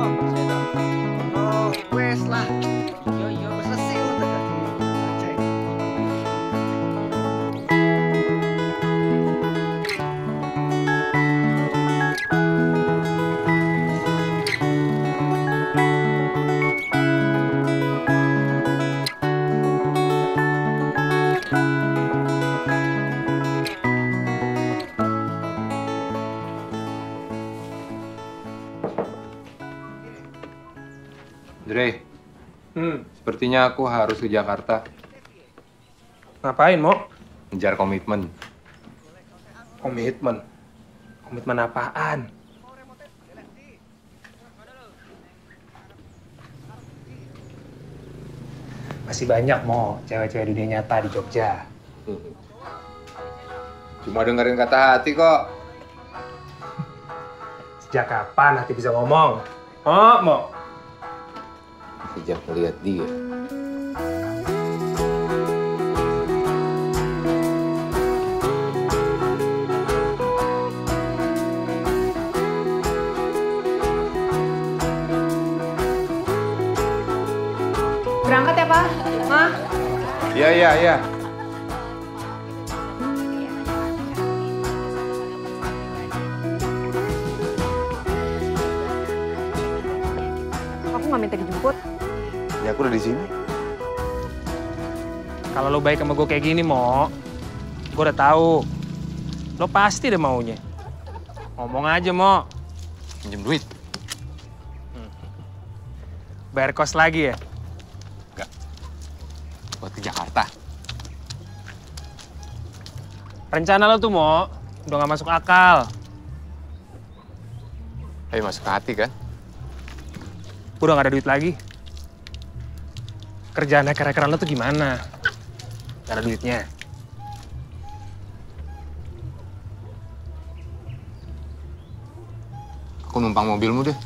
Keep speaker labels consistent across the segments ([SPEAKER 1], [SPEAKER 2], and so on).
[SPEAKER 1] Oh, wes lah. Yo, selesai udah.
[SPEAKER 2] Dre, sepertinya aku harus ke Jakarta.
[SPEAKER 3] Ngapain, Mo?
[SPEAKER 2] Ngejar komitmen.
[SPEAKER 3] Komitmen? Komitmen apaan? Masih banyak, Mo, cewek-cewek dunia nyata di Jogja.
[SPEAKER 2] Cuma dengerin kata hati kok.
[SPEAKER 3] Sejak kapan hati bisa ngomong? Oh, Mo.
[SPEAKER 2] Sejak melihat dia.
[SPEAKER 4] Berangkat ya, Pak? Ma?
[SPEAKER 2] Iya.
[SPEAKER 4] Aku nggak minta dijemput.
[SPEAKER 1] Ya aku udah di sini.
[SPEAKER 3] Kalau lo baik sama gue kayak gini, Mo, gue udah tahu. Lo pasti ada maunya. Ngomong aja, Mo.
[SPEAKER 2] Pinjem duit.
[SPEAKER 3] Bayar kos lagi ya?
[SPEAKER 2] Enggak. Buat ke Jakarta.
[SPEAKER 3] Rencana lo tuh, Mo, udah nggak masuk akal.
[SPEAKER 2] Tapi masuk ke hati kan?
[SPEAKER 3] Udah nggak ada duit lagi. Kerjaan hacker-hackeran lo tuh gimana? Gak ada duitnya.
[SPEAKER 2] Aku numpang mobilmu deh.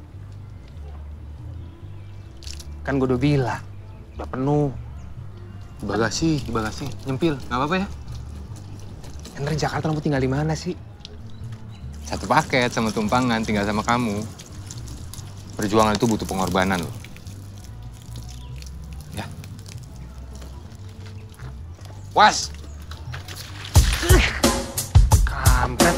[SPEAKER 3] Kan gue udah bilang, udah penuh.
[SPEAKER 2] Di bagasi. Nyempil, nggak apa-apa ya?
[SPEAKER 3] Yang dari Jakarta lo mau tinggal di mana sih?
[SPEAKER 2] Satu paket sama tumpangan, tinggal sama kamu. Perjuangan itu butuh pengorbanan loh. Ya. Was!
[SPEAKER 3] Kampret.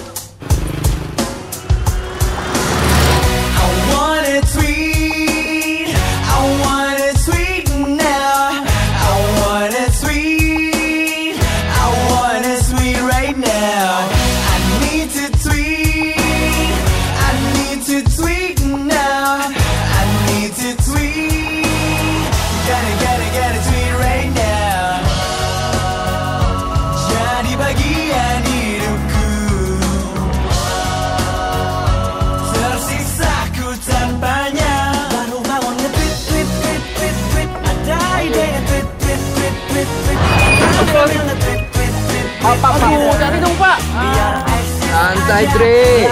[SPEAKER 4] Aduh, jadi dong, Pak.
[SPEAKER 2] Santai, Dre.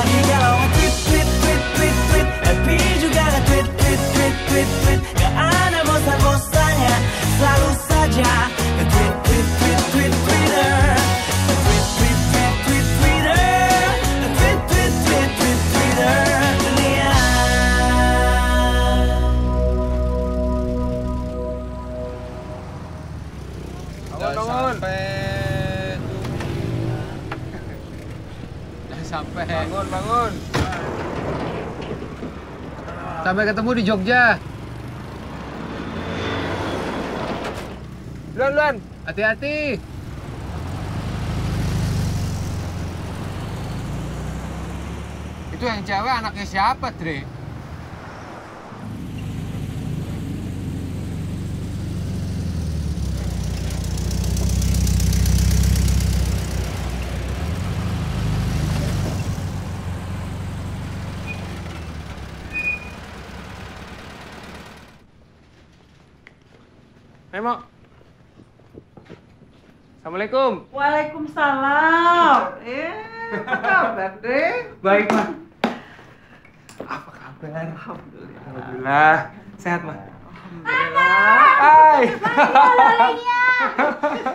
[SPEAKER 2] Sampai. Bangun. Sampai ketemu di Jogja.
[SPEAKER 3] Luan.
[SPEAKER 2] Hati-hati. Itu yang cewek anaknya siapa, Dre?
[SPEAKER 3] Mo. Assalamualaikum.
[SPEAKER 5] Waalaikumsalam. Apa kabar, Dre?
[SPEAKER 3] Baik, Ma. Apa kabar? Alhamdulillah. Sehat, Ma?
[SPEAKER 5] Alhamdulillah.
[SPEAKER 3] Hai.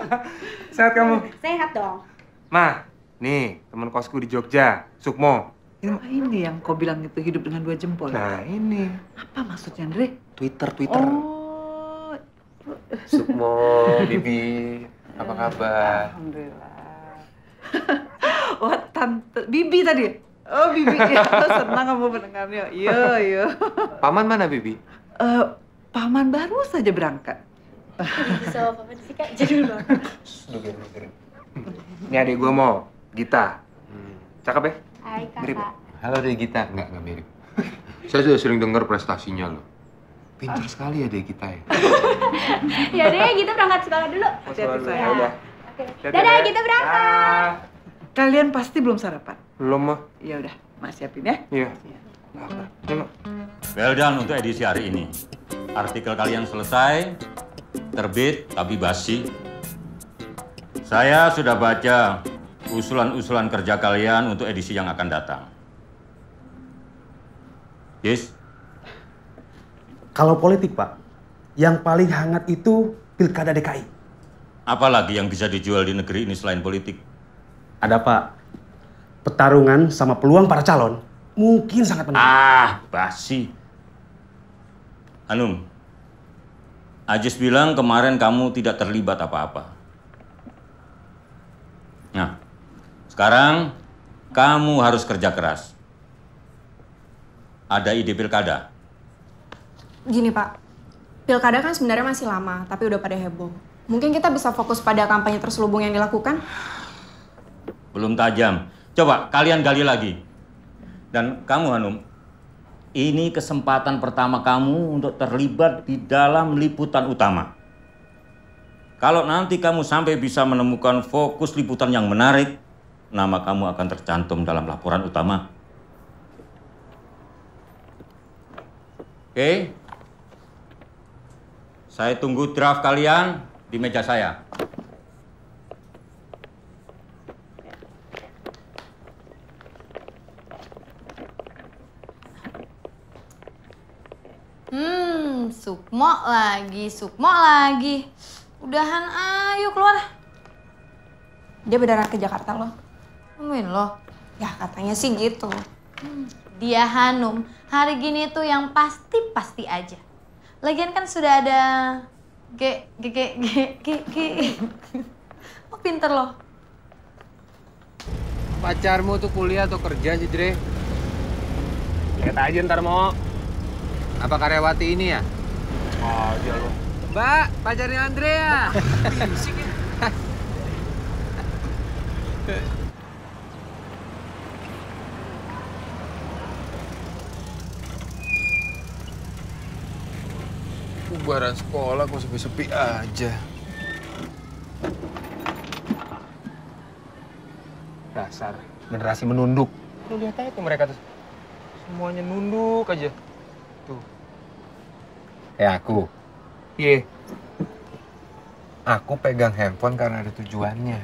[SPEAKER 3] Sehat kamu?
[SPEAKER 4] Sehat dong.
[SPEAKER 3] Ma, nih teman kosku di Jogja, Sukmo.
[SPEAKER 5] Ini yang kau bilang itu hidup dengan 2 jempol.
[SPEAKER 2] Nah ini.
[SPEAKER 5] Apa maksudnya, Andre?
[SPEAKER 2] Twitter.
[SPEAKER 5] Oh,
[SPEAKER 2] Sukmo, Bibi, apa kabar?
[SPEAKER 5] alhamdulillah. Oh, Tante Bibi tadi. Oh, Bibi. Ya, senang kamu mendengarnya. Iya.
[SPEAKER 2] Paman mana Bibi?
[SPEAKER 5] Paman baru saja berangkat.
[SPEAKER 6] Bisa apa sih Kak? Jadul banget.
[SPEAKER 2] Dengerin.
[SPEAKER 3] Ini adik gue mau, Gita. Cakep ya?
[SPEAKER 6] Hai
[SPEAKER 3] Mirip.
[SPEAKER 6] Kakak.
[SPEAKER 2] Halo deh Gita. Enggak mirip. Saya sudah sering dengar prestasinya loh. Pintar sekali ya deh kita ya.
[SPEAKER 6] Ya udah ya, kita berangkat sekolah dulu.
[SPEAKER 5] Hati-hati, sayang.
[SPEAKER 3] Ya udah.
[SPEAKER 6] Oke. Dadah, kita berangkat.
[SPEAKER 5] Kalian pasti belum sarapan.
[SPEAKER 3] Belum mah.
[SPEAKER 5] Ya udah, Mak siapin ya.
[SPEAKER 3] Iya. Ini mah.
[SPEAKER 7] Well done untuk edisi hari ini. Artikel kalian selesai, terbit tapi basi. Saya sudah baca usulan-usulan kerja kalian untuk edisi yang akan datang. Yes?
[SPEAKER 8] Kalau politik, Pak, yang paling hangat itu Pilkada DKI.
[SPEAKER 7] Apalagi yang bisa dijual di negeri ini selain politik?
[SPEAKER 8] Ada, Pak, pertarungan sama peluang para calon mungkin sangat menarik.
[SPEAKER 7] Basi. Hanum, Ajis bilang kemarin kamu tidak terlibat apa-apa. Nah, sekarang kamu harus kerja keras. Ada ide pilkada?
[SPEAKER 9] Gini Pak, pilkada kan sebenarnya masih lama, tapi udah pada heboh. Mungkin kita bisa fokus pada kampanye terselubung yang dilakukan?
[SPEAKER 7] Belum tajam. Coba kalian gali lagi. Dan kamu Hanum, ini kesempatan pertama kamu untuk terlibat di dalam liputan utama. Kalau nanti kamu sampai bisa menemukan fokus liputan yang menarik, nama kamu akan tercantum dalam laporan utama. Oke? Saya tunggu draft kalian di meja saya.
[SPEAKER 9] Sukmo lagi. Udahan, ayo keluar. Dia beneran ke Jakarta loh.
[SPEAKER 6] Nemuin lo.
[SPEAKER 9] Ya katanya sih gitu.
[SPEAKER 6] Dia Hanum, hari gini tuh yang pasti-pasti aja. Lagian kan sudah ada G. Oh, pinter loh.
[SPEAKER 2] Pacarmu tuh kuliah atau kerja sih, Dre?
[SPEAKER 3] Lihat aja ntar mau.
[SPEAKER 2] Apa karyawati ini ya?
[SPEAKER 3] Aja lo.
[SPEAKER 2] Mbak, pacarnya Andrea. Bubaran sekolah kok sepi-sepi aja.
[SPEAKER 3] Dasar generasi menunduk. Lu lihat aja tuh mereka tuh. Semuanya nunduk aja. Tuh.
[SPEAKER 2] Aku.
[SPEAKER 3] Iya.
[SPEAKER 2] Aku pegang handphone karena ada tujuannya.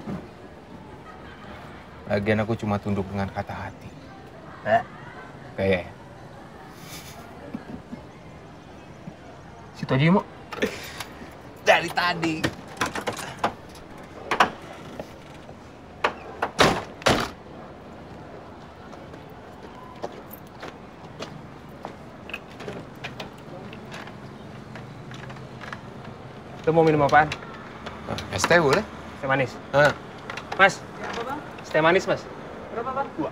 [SPEAKER 2] Lagian aku cuma tunduk dengan kata hati. Kayak
[SPEAKER 3] Situ aja mau.
[SPEAKER 2] dari tadi.
[SPEAKER 3] Lu mau minum apaan?
[SPEAKER 2] Es teh boleh?
[SPEAKER 3] Teh manis.
[SPEAKER 2] Hah?
[SPEAKER 3] Mas. Apa, Bang? Teh manis, Mas.
[SPEAKER 5] Berapa, Bang? 2.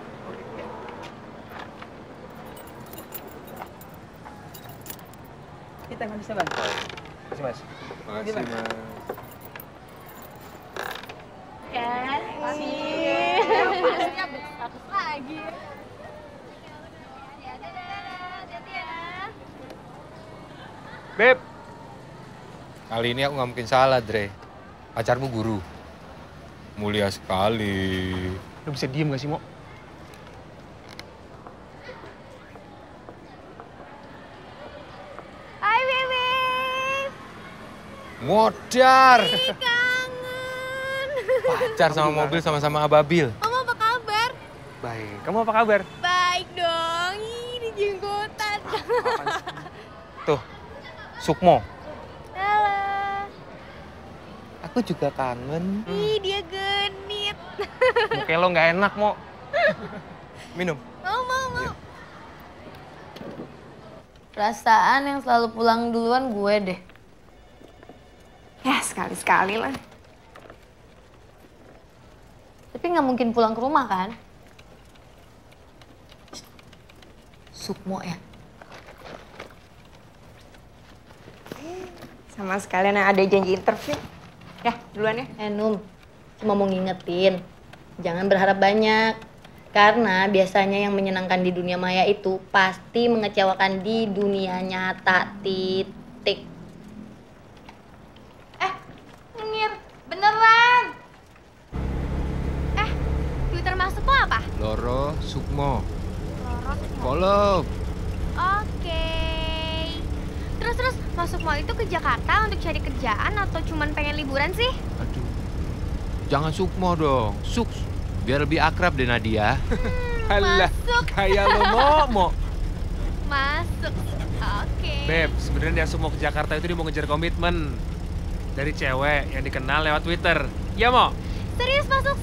[SPEAKER 5] Kita manisnya, Bang.
[SPEAKER 3] Makasih, Mas.
[SPEAKER 2] Makasih, Mas.
[SPEAKER 6] Kan? Pasti update status lagi.
[SPEAKER 3] Beb.
[SPEAKER 2] Kali ini aku nggak mungkin salah, Dre. Pacarmu guru. Mulia sekali.
[SPEAKER 3] Lu bisa diem gak sih, Mo?
[SPEAKER 6] Hai, Bebe.
[SPEAKER 2] Modar.
[SPEAKER 6] Kangen.
[SPEAKER 2] Pacar sama mobil sama-sama ababil.
[SPEAKER 6] Kamu apa kabar?
[SPEAKER 3] Baik. Kamu apa kabar?
[SPEAKER 6] Baik dong. Ini jenggotan.
[SPEAKER 3] Tuh. Sukmo.
[SPEAKER 6] Halo.
[SPEAKER 2] Aku juga kangen.
[SPEAKER 6] Ih, dia genit.
[SPEAKER 3] Muka lo nggak enak, Mo.
[SPEAKER 2] Minum.
[SPEAKER 6] Perasaan yang selalu pulang duluan gue deh.
[SPEAKER 9] Ya, sekali-sekali lah.
[SPEAKER 6] Tapi nggak mungkin pulang ke rumah kan? Sukmo ya?
[SPEAKER 9] Sama sekalian yang ada janji interview. Ya, duluan ya.
[SPEAKER 6] Num, cuma mau ngingetin. Jangan berharap banyak. Karena biasanya yang menyenangkan di dunia maya itu pasti mengecewakan di dunia nyata. Titik.
[SPEAKER 10] Nyengir, beneran. Twitter masuk kok apa?
[SPEAKER 2] Loro Sukmo.
[SPEAKER 10] Loro Sukmo.
[SPEAKER 2] Follow.
[SPEAKER 10] Oke. Terus masuk mall itu ke Jakarta untuk cari kerjaan atau cuman pengen liburan sih?
[SPEAKER 2] Aduh. Jangan Sukmo dong. Suks. Biar lebih akrab deh Nadia.
[SPEAKER 3] Alah,
[SPEAKER 10] Masuk.
[SPEAKER 3] kayak lo mau.
[SPEAKER 10] Masuk. Oke.
[SPEAKER 3] Beb, sebenarnya dia semua ke Jakarta itu dia mau ngejar komitmen dari cewek yang dikenal lewat Twitter. Ya mau?
[SPEAKER 10] Serius masuk?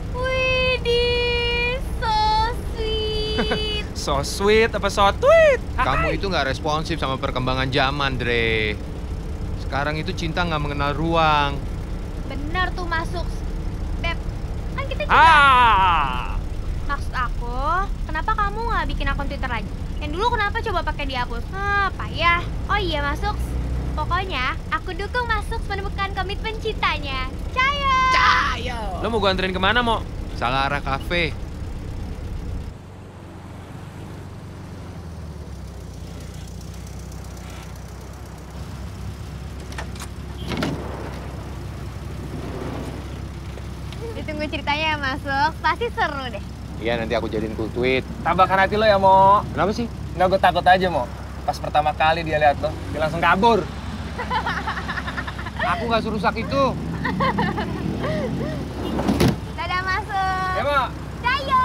[SPEAKER 10] Widih, so sweet.
[SPEAKER 3] So sweet apa so tweet?
[SPEAKER 2] Kamu itu nggak responsif sama perkembangan zaman, Dre. Sekarang itu cinta nggak mengenal ruang.
[SPEAKER 10] Bener tuh masuk. Beb, kan kita juga. Maksud aku, kenapa kamu nggak bikin akun Twitter lagi? Yang dulu kenapa coba pakai dihapus? Payah. Oh iya masuk. Pokoknya aku dukung masuk menemukan komitmen cintanya. Cayo.
[SPEAKER 3] Lo mau gue anterin kemana, Mo?
[SPEAKER 2] Salah arah kafe.
[SPEAKER 10] Ditunggu ceritanya ya masuk, pasti seru deh.
[SPEAKER 2] Iya, nanti aku jadiin full tweet.
[SPEAKER 3] Tambahkan hati lo ya, Mo.
[SPEAKER 2] Kenapa sih?
[SPEAKER 3] Nggak, gue takut aja, Mo. Pas pertama kali dia lihat lo, dia langsung kabur.
[SPEAKER 2] Aku nggak suruh sak itu.
[SPEAKER 10] Dadah masuk.
[SPEAKER 3] Ya, Mo.
[SPEAKER 10] Cayo.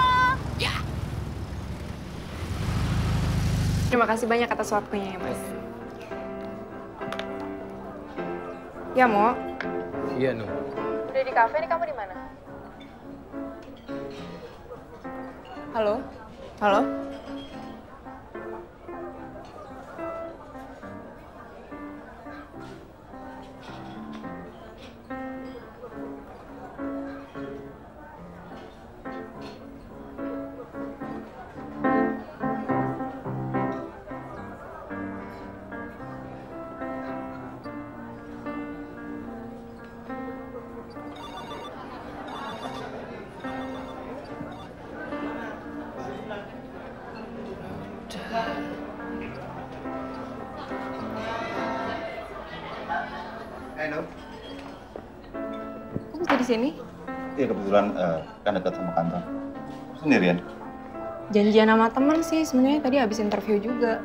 [SPEAKER 9] Terima kasih banyak atas waktunya ya, Mas. Ya, Mo.
[SPEAKER 2] Iya, Num.
[SPEAKER 9] Udah di kafe, nih kamu di mana? Halo? Halo?
[SPEAKER 2] Halo.
[SPEAKER 9] Kok bisa di sini?
[SPEAKER 11] Iya kebetulan kan dekat sama kantor. Sendirian?
[SPEAKER 9] Janjian sama teman sih, sebenarnya tadi habis interview juga.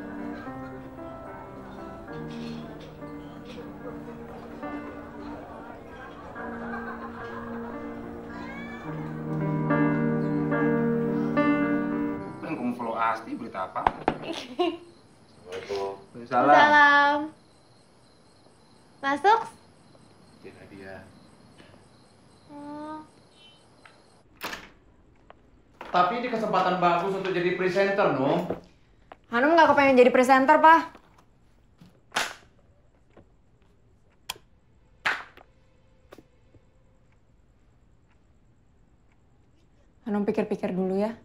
[SPEAKER 3] Kan kamu follow Asti, berita apa?
[SPEAKER 11] Assalamualaikum.
[SPEAKER 10] Salam. Masuk?
[SPEAKER 2] Nadia.
[SPEAKER 8] Tapi ini kesempatan bagus untuk jadi presenter, Num.
[SPEAKER 9] Hanum nggak kepengen jadi presenter, Pak. Hanum pikir-pikir dulu ya.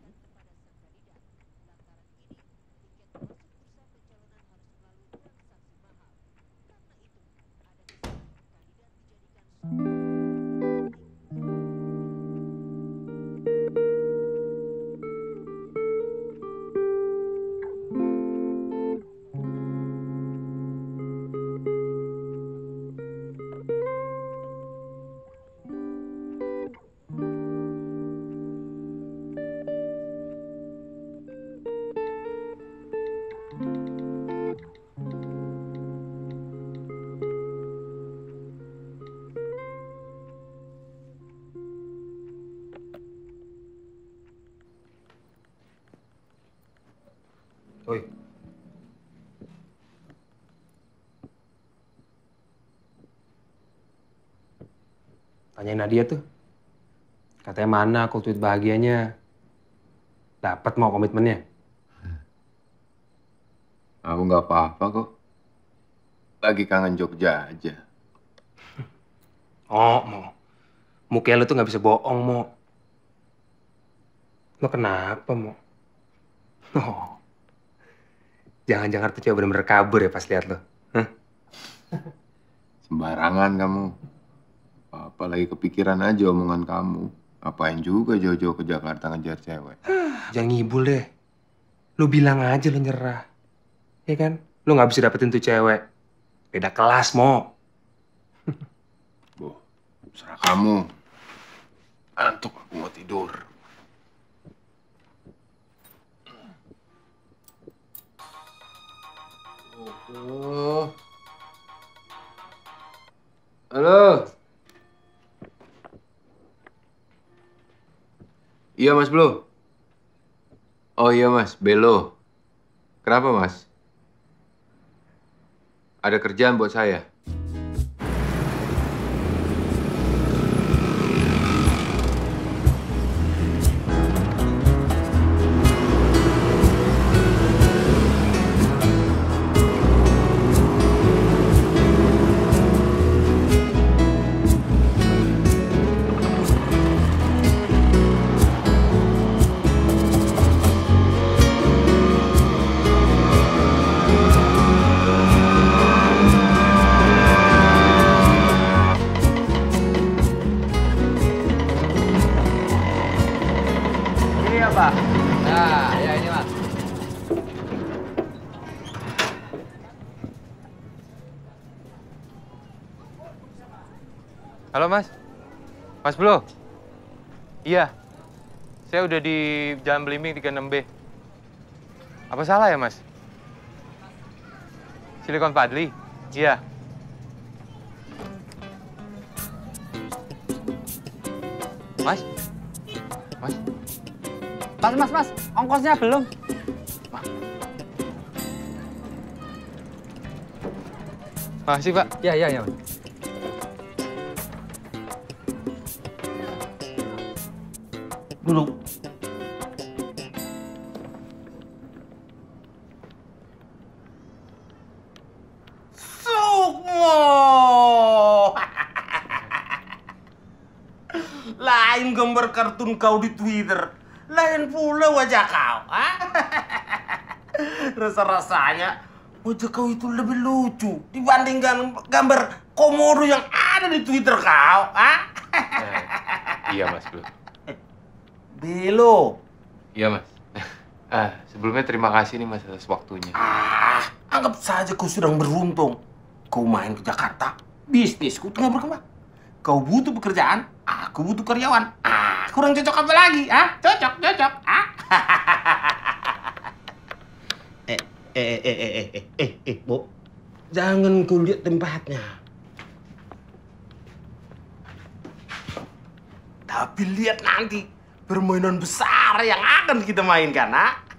[SPEAKER 2] Oi.
[SPEAKER 3] Tanyain Nadia tuh. Katanya mana aku tweet bahagianya. Dapat mau komitmennya.
[SPEAKER 2] Aku nggak apa-apa kok. Lagi kangen Jogja aja.
[SPEAKER 3] Oh, Mo. Muka lu tuh nggak bisa bohong, Mo. Lo kenapa, Mo? Oh. Jangan-jangan tuh cewek bener-bener kabur ya pas lihat lo. Hah?
[SPEAKER 2] Sembarangan kamu. Apalagi kepikiran aja omongan kamu. Apain juga jauh-jauh ke Jakarta ngejar cewek.
[SPEAKER 3] Jangan ngibul deh. Lu bilang aja lu nyerah. Ya kan? Lu nggak bisa dapetin tuh cewek. Beda kelas, Mo.
[SPEAKER 2] Serah kamu. Antuk, aku mau tidur. Oh. Halo. Iya, Mas Blo. Oh iya, Mas. Belo. Kenapa, Mas? Ada kerjaan buat saya.
[SPEAKER 1] Pak. Nah, ya ini Mas.
[SPEAKER 2] Halo, Mas. Mas Blo. Iya. Saya udah di Jalan Belimbing 36B. Apa salah ya, Mas? Silicon Fadli? Iya. Mas? Mas?
[SPEAKER 1] Mas, ongkosnya belum.
[SPEAKER 2] Makasih, Pak.
[SPEAKER 1] Ya, Mas.
[SPEAKER 8] Duduk.
[SPEAKER 12] Sukmo! Lain gambar kartun kau di Twitter, lain pula wajah kau. Rasa-rasanya wajah kau itu lebih lucu dibandingkan gambar komodo yang ada di Twitter kau.
[SPEAKER 2] Iya, Mas Blo.
[SPEAKER 12] Belo.
[SPEAKER 2] Iya, Mas. Sebelumnya terima kasih nih, Mas, atas waktunya.
[SPEAKER 12] Anggap saja kau sedang beruntung. Kau main ke Jakarta, bisnisku tengah berkembang. Kau butuh pekerjaan, aku butuh karyawan. Kurang cocok apa lagi? Cocok. Bo. Jangan kau lihat tempatnya. Tapi lihat nanti permainan besar yang akan kita mainkan,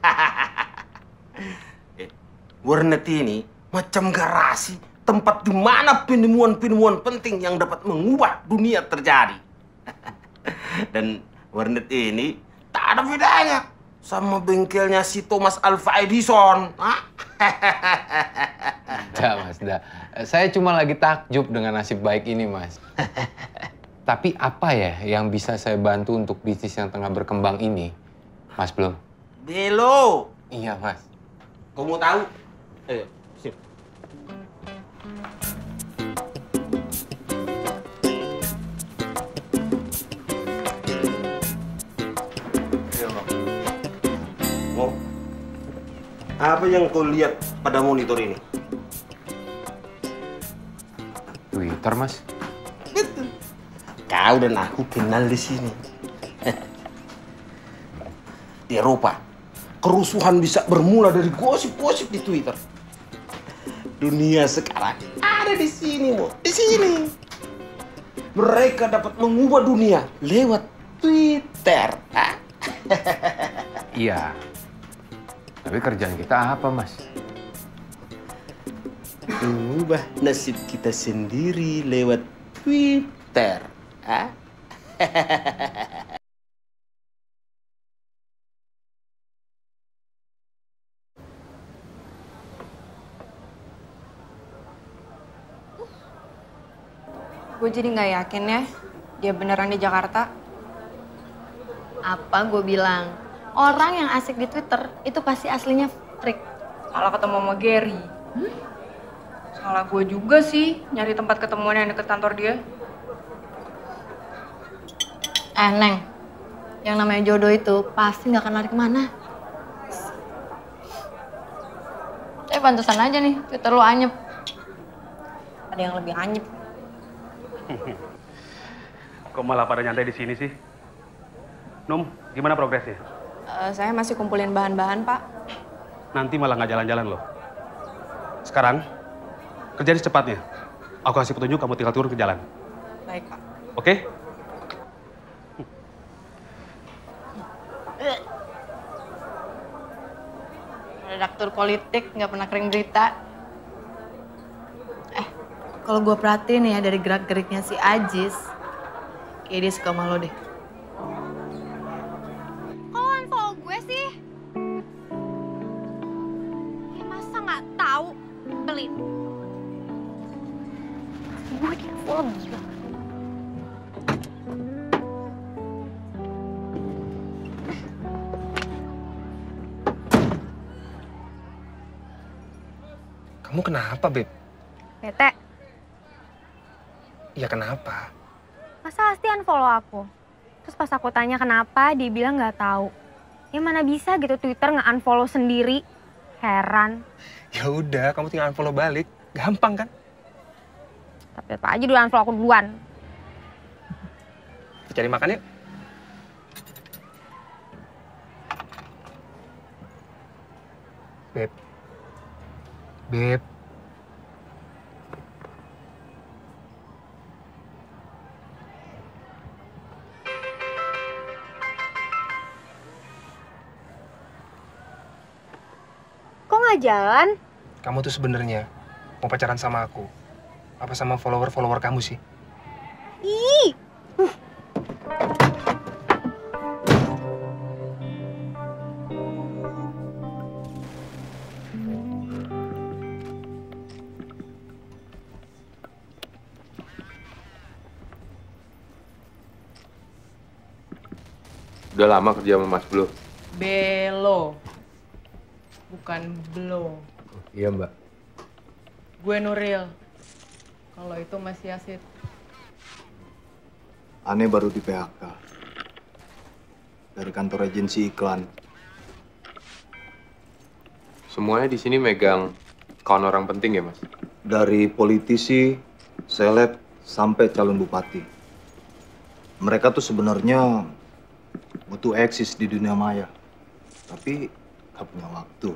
[SPEAKER 12] Warnet ini macam garasi, tempat di mana penemuan-penemuan penting yang dapat mengubah dunia terjadi. Dan warnet ini tak ada bedanya sama bengkelnya si Thomas Alva Edison.
[SPEAKER 2] Enggak, Mas. Saya cuma lagi takjub dengan nasib baik ini, Mas. Tapi apa ya yang bisa saya bantu untuk bisnis yang tengah berkembang ini, Mas Blo?
[SPEAKER 12] Belo.
[SPEAKER 2] Iya, Mas.
[SPEAKER 12] Kau mau tahu? Ayo, sip. Mau? Apa yang kau lihat pada monitor ini?
[SPEAKER 2] Twitter, Mas.
[SPEAKER 12] Betul. Kau dan aku kenal di sini. Di Eropa, kerusuhan bisa bermula dari gosip-gosip di Twitter. Dunia sekarang ada di sini, Mo. Di sini. Mereka dapat mengubah dunia lewat Twitter.
[SPEAKER 2] Iya. Tapi kerjaan kita apa, Mas?
[SPEAKER 12] Mengubah nasib kita sendiri lewat Twitter.
[SPEAKER 9] Gue jadi nggak yakin ya, dia beneran di Jakarta.
[SPEAKER 6] Apa gue bilang? Orang yang asik di Twitter itu pasti aslinya freak.
[SPEAKER 9] Salah ketemu sama Gary. Salah gue juga sih, nyari tempat ketemuan yang deket kantor dia.
[SPEAKER 6] Neng, yang namanya jodoh itu pasti nggak akan lari kemana. Pantesan aja nih, Twitter lu anyep. Ada yang lebih anyep.
[SPEAKER 8] Kok malah pada nyantai di sini sih? Num, gimana progresnya?
[SPEAKER 9] Saya masih kumpulin bahan-bahan, Pak.
[SPEAKER 8] Nanti malah nggak jalan-jalan loh. Sekarang, kerja secepatnya. Aku kasih petunjuk, kamu tinggal turun ke jalan.
[SPEAKER 9] Baik, Pak.
[SPEAKER 8] Oke?
[SPEAKER 6] Redaktur politik nggak pernah kering berita. Kalau gue perhatiin ya dari gerak-geriknya si Ajis, kayak dia suka sama lo deh.
[SPEAKER 10] Kok lo unfollow gue sih? Ya masa nggak tahu? Belin. Gue di unfollow gila.
[SPEAKER 13] Kamu kenapa, Beb?
[SPEAKER 10] Bete,
[SPEAKER 13] Ya kenapa?
[SPEAKER 10] masa Asti unfollow aku? Terus pas aku tanya kenapa, dia bilang nggak tahu. Ya mana bisa gitu Twitter nge-unfollow sendiri. Heran.
[SPEAKER 13] Ya udah, kamu tinggal unfollow balik. Gampang kan?
[SPEAKER 10] Tapi apa aja dulu unfollow aku duluan.
[SPEAKER 13] Kita cari makan yuk. Beb. Beb.
[SPEAKER 10] Kok nggak jalan?
[SPEAKER 13] Kamu tuh sebenarnya mau pacaran sama aku? Apa sama follower-follower kamu sih?
[SPEAKER 10] Ih!
[SPEAKER 2] Udah lama kerja sama Mas Blo?
[SPEAKER 5] Belo. Bukan Blo.
[SPEAKER 2] Iya, Mbak.
[SPEAKER 5] Gue Nuril. Kalau itu Mas Yasid.
[SPEAKER 11] Aneh baru di PHK. Dari kantor agensi iklan.
[SPEAKER 2] Semuanya di sini megang kawan orang penting ya, Mas?
[SPEAKER 11] Dari politisi, seleb, sampai calon bupati. Mereka tuh sebenarnya butuh eksis di dunia maya. Tapi gak punya waktu.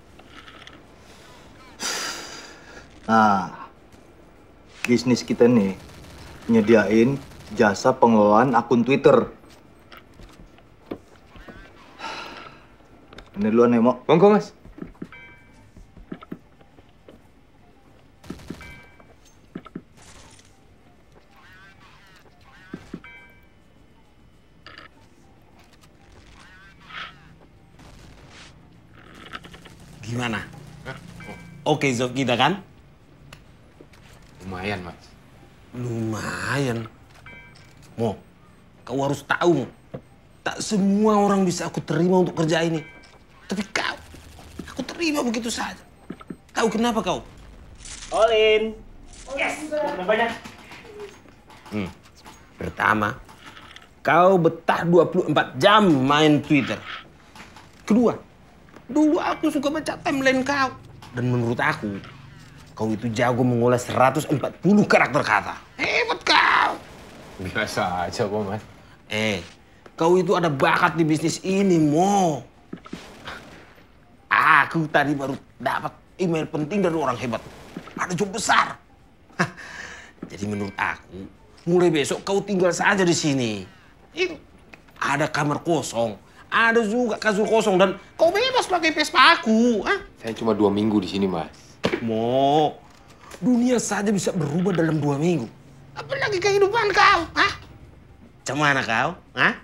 [SPEAKER 11] Nah, bisnis kita nih nyediain jasa pengelolaan akun Twitter. Ini duluan ya, Mo.
[SPEAKER 2] Monggo, Mas.
[SPEAKER 12] Gimana? Oke, job kita kan?
[SPEAKER 2] Lumayan, Mas.
[SPEAKER 12] Lumayan. Mo, kau harus tahu, Mo. Tak semua orang bisa aku terima untuk kerja ini. Tapi kau, aku terima begitu saja. Tahu kenapa kau?
[SPEAKER 8] Olin. Yes, banyak.
[SPEAKER 12] Pertama, kau betah 24 jam main Twitter. Kedua, dulu aku suka baca timeline kau. Dan menurut aku, kau itu jago mengolah 140 karakter kata. Hebat kau.
[SPEAKER 2] Biasa aja kok, Mas.
[SPEAKER 12] Kau itu ada bakat di bisnis ini, Mo. Aku tadi baru dapat email penting dari orang hebat. Ada job besar. Jadi menurut aku, mulai besok kau tinggal saja di sini. Ada kamar kosong, ada juga kasur kosong, dan kau bebas pakai Vespa aku.
[SPEAKER 2] Saya cuma 2 minggu di sini, Mas.
[SPEAKER 12] Mo, dunia saja bisa berubah dalam 2 minggu. Apalagi kehidupan kau, Cemana kau,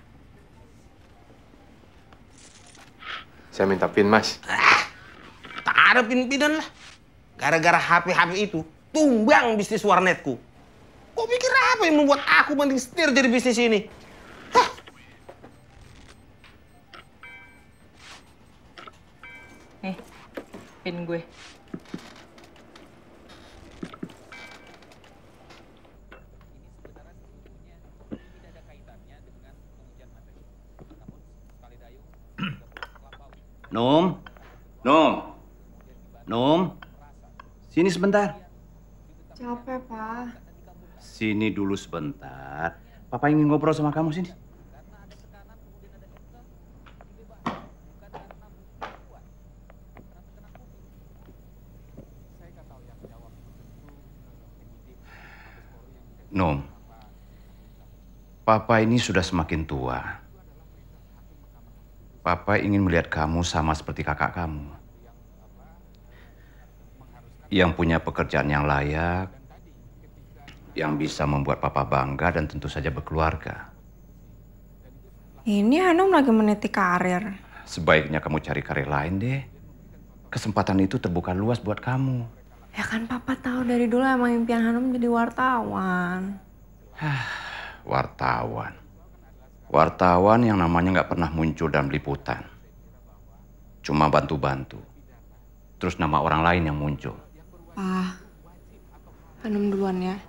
[SPEAKER 2] Saya minta PIN, Mas.
[SPEAKER 12] Tak ada pin-pinan lah. Gara-gara HP-HP itu, tumbang bisnis warnetku. Kau pikir Apa yang membuat aku mending setir jadi bisnis ini?
[SPEAKER 5] Nih, pin gue.
[SPEAKER 14] Num, sini sebentar.
[SPEAKER 9] Capek, Pak.
[SPEAKER 14] Sini dulu sebentar. Papa ingin ngobrol sama kamu, sini. Num, Papa ini sudah semakin tua. Papa ingin melihat kamu sama seperti kakak kamu. Yang punya pekerjaan yang layak, yang bisa membuat Papa bangga dan tentu saja berkeluarga.
[SPEAKER 9] Ini Hanum lagi meniti karir.
[SPEAKER 14] Sebaiknya kamu cari karir lain deh. Kesempatan itu terbuka luas buat kamu.
[SPEAKER 9] Ya kan Papa tahu dari dulu emang impian Hanum jadi wartawan.
[SPEAKER 14] Wartawan. Wartawan yang namanya nggak pernah muncul dalam liputan. Cuma bantu-bantu. Terus nama orang lain yang muncul.
[SPEAKER 9] Pak, Hanum duluan ya.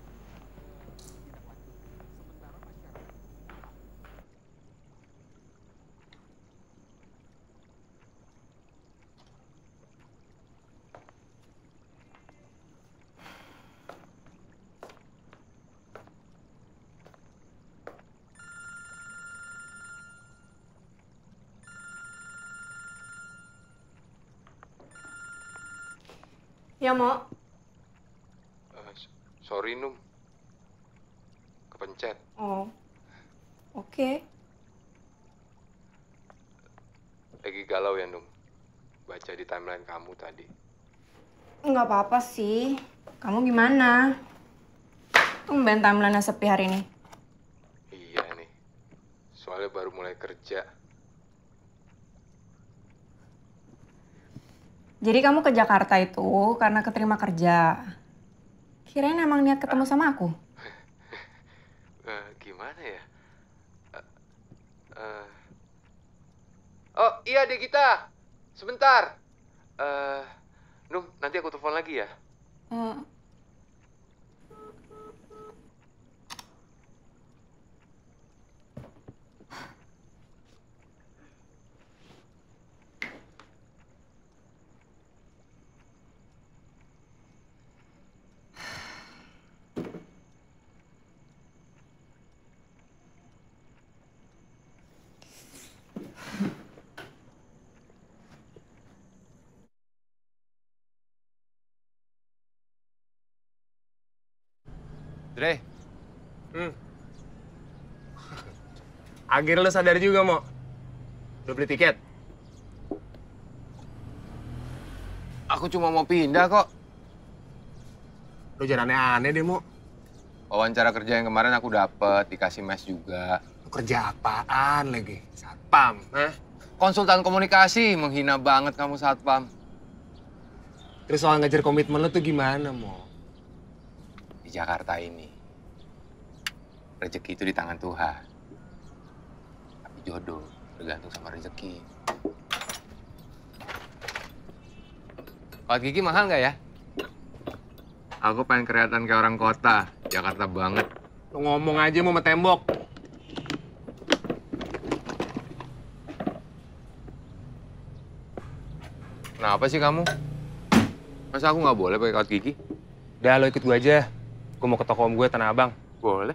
[SPEAKER 9] Ya, Mo.
[SPEAKER 2] Sorry, Num. Kepencet.
[SPEAKER 9] Oh, oke.
[SPEAKER 2] Lagi galau ya, Num? Baca di timeline kamu tadi.
[SPEAKER 9] Nggak apa-apa sih. Kamu gimana? Tumben timeline-nya sepi hari ini.
[SPEAKER 2] Iya nih. Soalnya baru mulai kerja.
[SPEAKER 9] Jadi kamu ke Jakarta itu karena keterima kerja. Kirain emang niat ketemu sama aku?
[SPEAKER 2] Gimana ya? Oh iya deh Gita, sebentar. Num, nanti aku telepon lagi ya. Dre.
[SPEAKER 3] Akhirnya lo sadar juga, Mo. Udah beli tiket?
[SPEAKER 2] Aku cuma mau pindah kok.
[SPEAKER 3] Lo jangan aneh-aneh deh, Mo.
[SPEAKER 2] Wawancara kerja yang kemarin aku dapet, dikasih mes juga.
[SPEAKER 3] Lo kerja apaan lagi? Satpam, hah?
[SPEAKER 2] Konsultan komunikasi, menghina banget kamu Satpam.
[SPEAKER 3] Terus soal ngejar komitmen lo tuh gimana, Mo?
[SPEAKER 2] Di Jakarta ini, rezeki itu di tangan Tuhan. Tapi jodoh tergantung sama rezeki. Kawat gigi mahal nggak ya? Aku pengen kelihatan kayak orang kota, Jakarta banget.
[SPEAKER 3] Lo ngomong aja mau sama tembok.
[SPEAKER 2] Kenapa sih kamu? Masa aku nggak boleh pakai kawat gigi?
[SPEAKER 3] Udah, lo ikut gue aja. Gue mau ke toko om gue, Tanah Abang.
[SPEAKER 2] Boleh.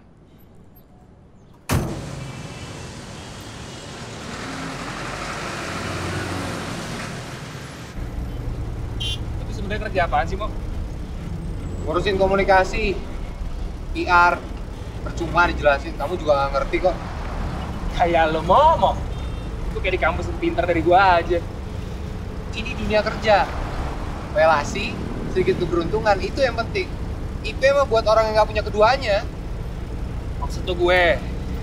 [SPEAKER 3] Itu sebenarnya kerja apaan sih, Mo?
[SPEAKER 2] Ngurusin komunikasi, PR, percuma dijelasin. Kamu juga nggak ngerti kok.
[SPEAKER 3] Kayak lo, Mo. Itu kayak di kampus pintar dari gue aja.
[SPEAKER 2] Ini dunia kerja. Relasi, sedikit keberuntungan, itu yang penting. IP mah buat orang yang nggak punya keduanya.
[SPEAKER 3] Maksud tuh gue.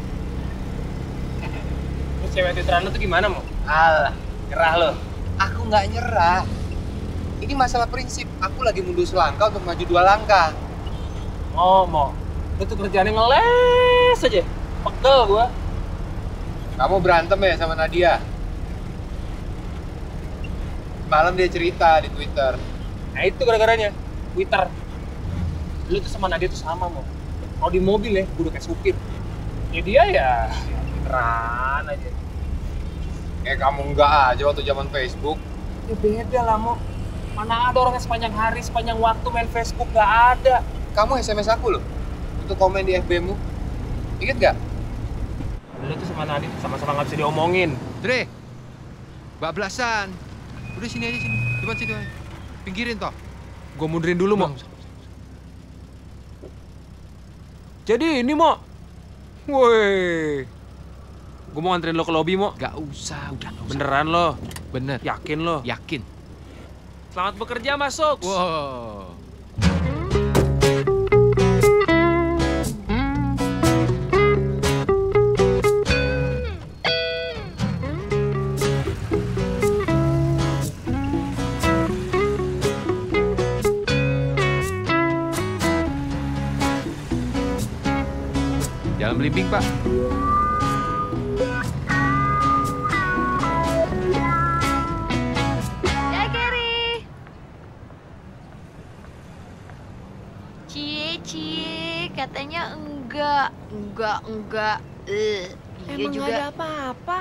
[SPEAKER 3] Terus cewek twitteran lo tuh gimana, Mo?
[SPEAKER 2] Alah,
[SPEAKER 3] Nyerah lo?
[SPEAKER 2] aku nggak nyerah. Ini masalah prinsip. Aku lagi mundur selangkah untuk maju 2 langkah.
[SPEAKER 3] Oh, Mo. Itu kerjaannya ngeles aja. Pegel gua.
[SPEAKER 2] Kamu berantem ya sama Nadia? Malam dia cerita di Twitter.
[SPEAKER 3] Nah itu gara-garanya. Twitter. Lu tuh sama Nadia tuh sama, Mo. Kalau di mobil ya, gue udah kayak supir. Ya dia ya Twitteran aja.
[SPEAKER 2] Kayak kamu enggak aja waktu zaman Facebook.
[SPEAKER 3] Ya beda lah, Mo. Mana ada orang yang sepanjang hari, sepanjang waktu main Facebook, gak ada.
[SPEAKER 2] Kamu SMS aku loh, untuk komen di FB-mu. Ingat gak?
[SPEAKER 3] Lu tuh sama Nadia sama-sama gak bisa diomongin.
[SPEAKER 2] Dre, bablasan. Udah sini aja sini, depan situ aja. Pinggirin toh.
[SPEAKER 3] Gue mundurin dulu, Mo. Jadi ini, Mo. Woi. Gue mau nganterin lo ke lobi, Mo.
[SPEAKER 2] Gak usah, udah gak usah.
[SPEAKER 3] Beneran lo?
[SPEAKER 2] Bener.
[SPEAKER 3] Yakin lo?
[SPEAKER 2] Yakin.
[SPEAKER 3] Selamat bekerja, Masuk.
[SPEAKER 2] Wow. Jalan Belimbing, Pak.
[SPEAKER 10] Ya, Gary. Cie, katanya enggak. Iya
[SPEAKER 9] Emang
[SPEAKER 10] juga.
[SPEAKER 9] gak ada apa-apa?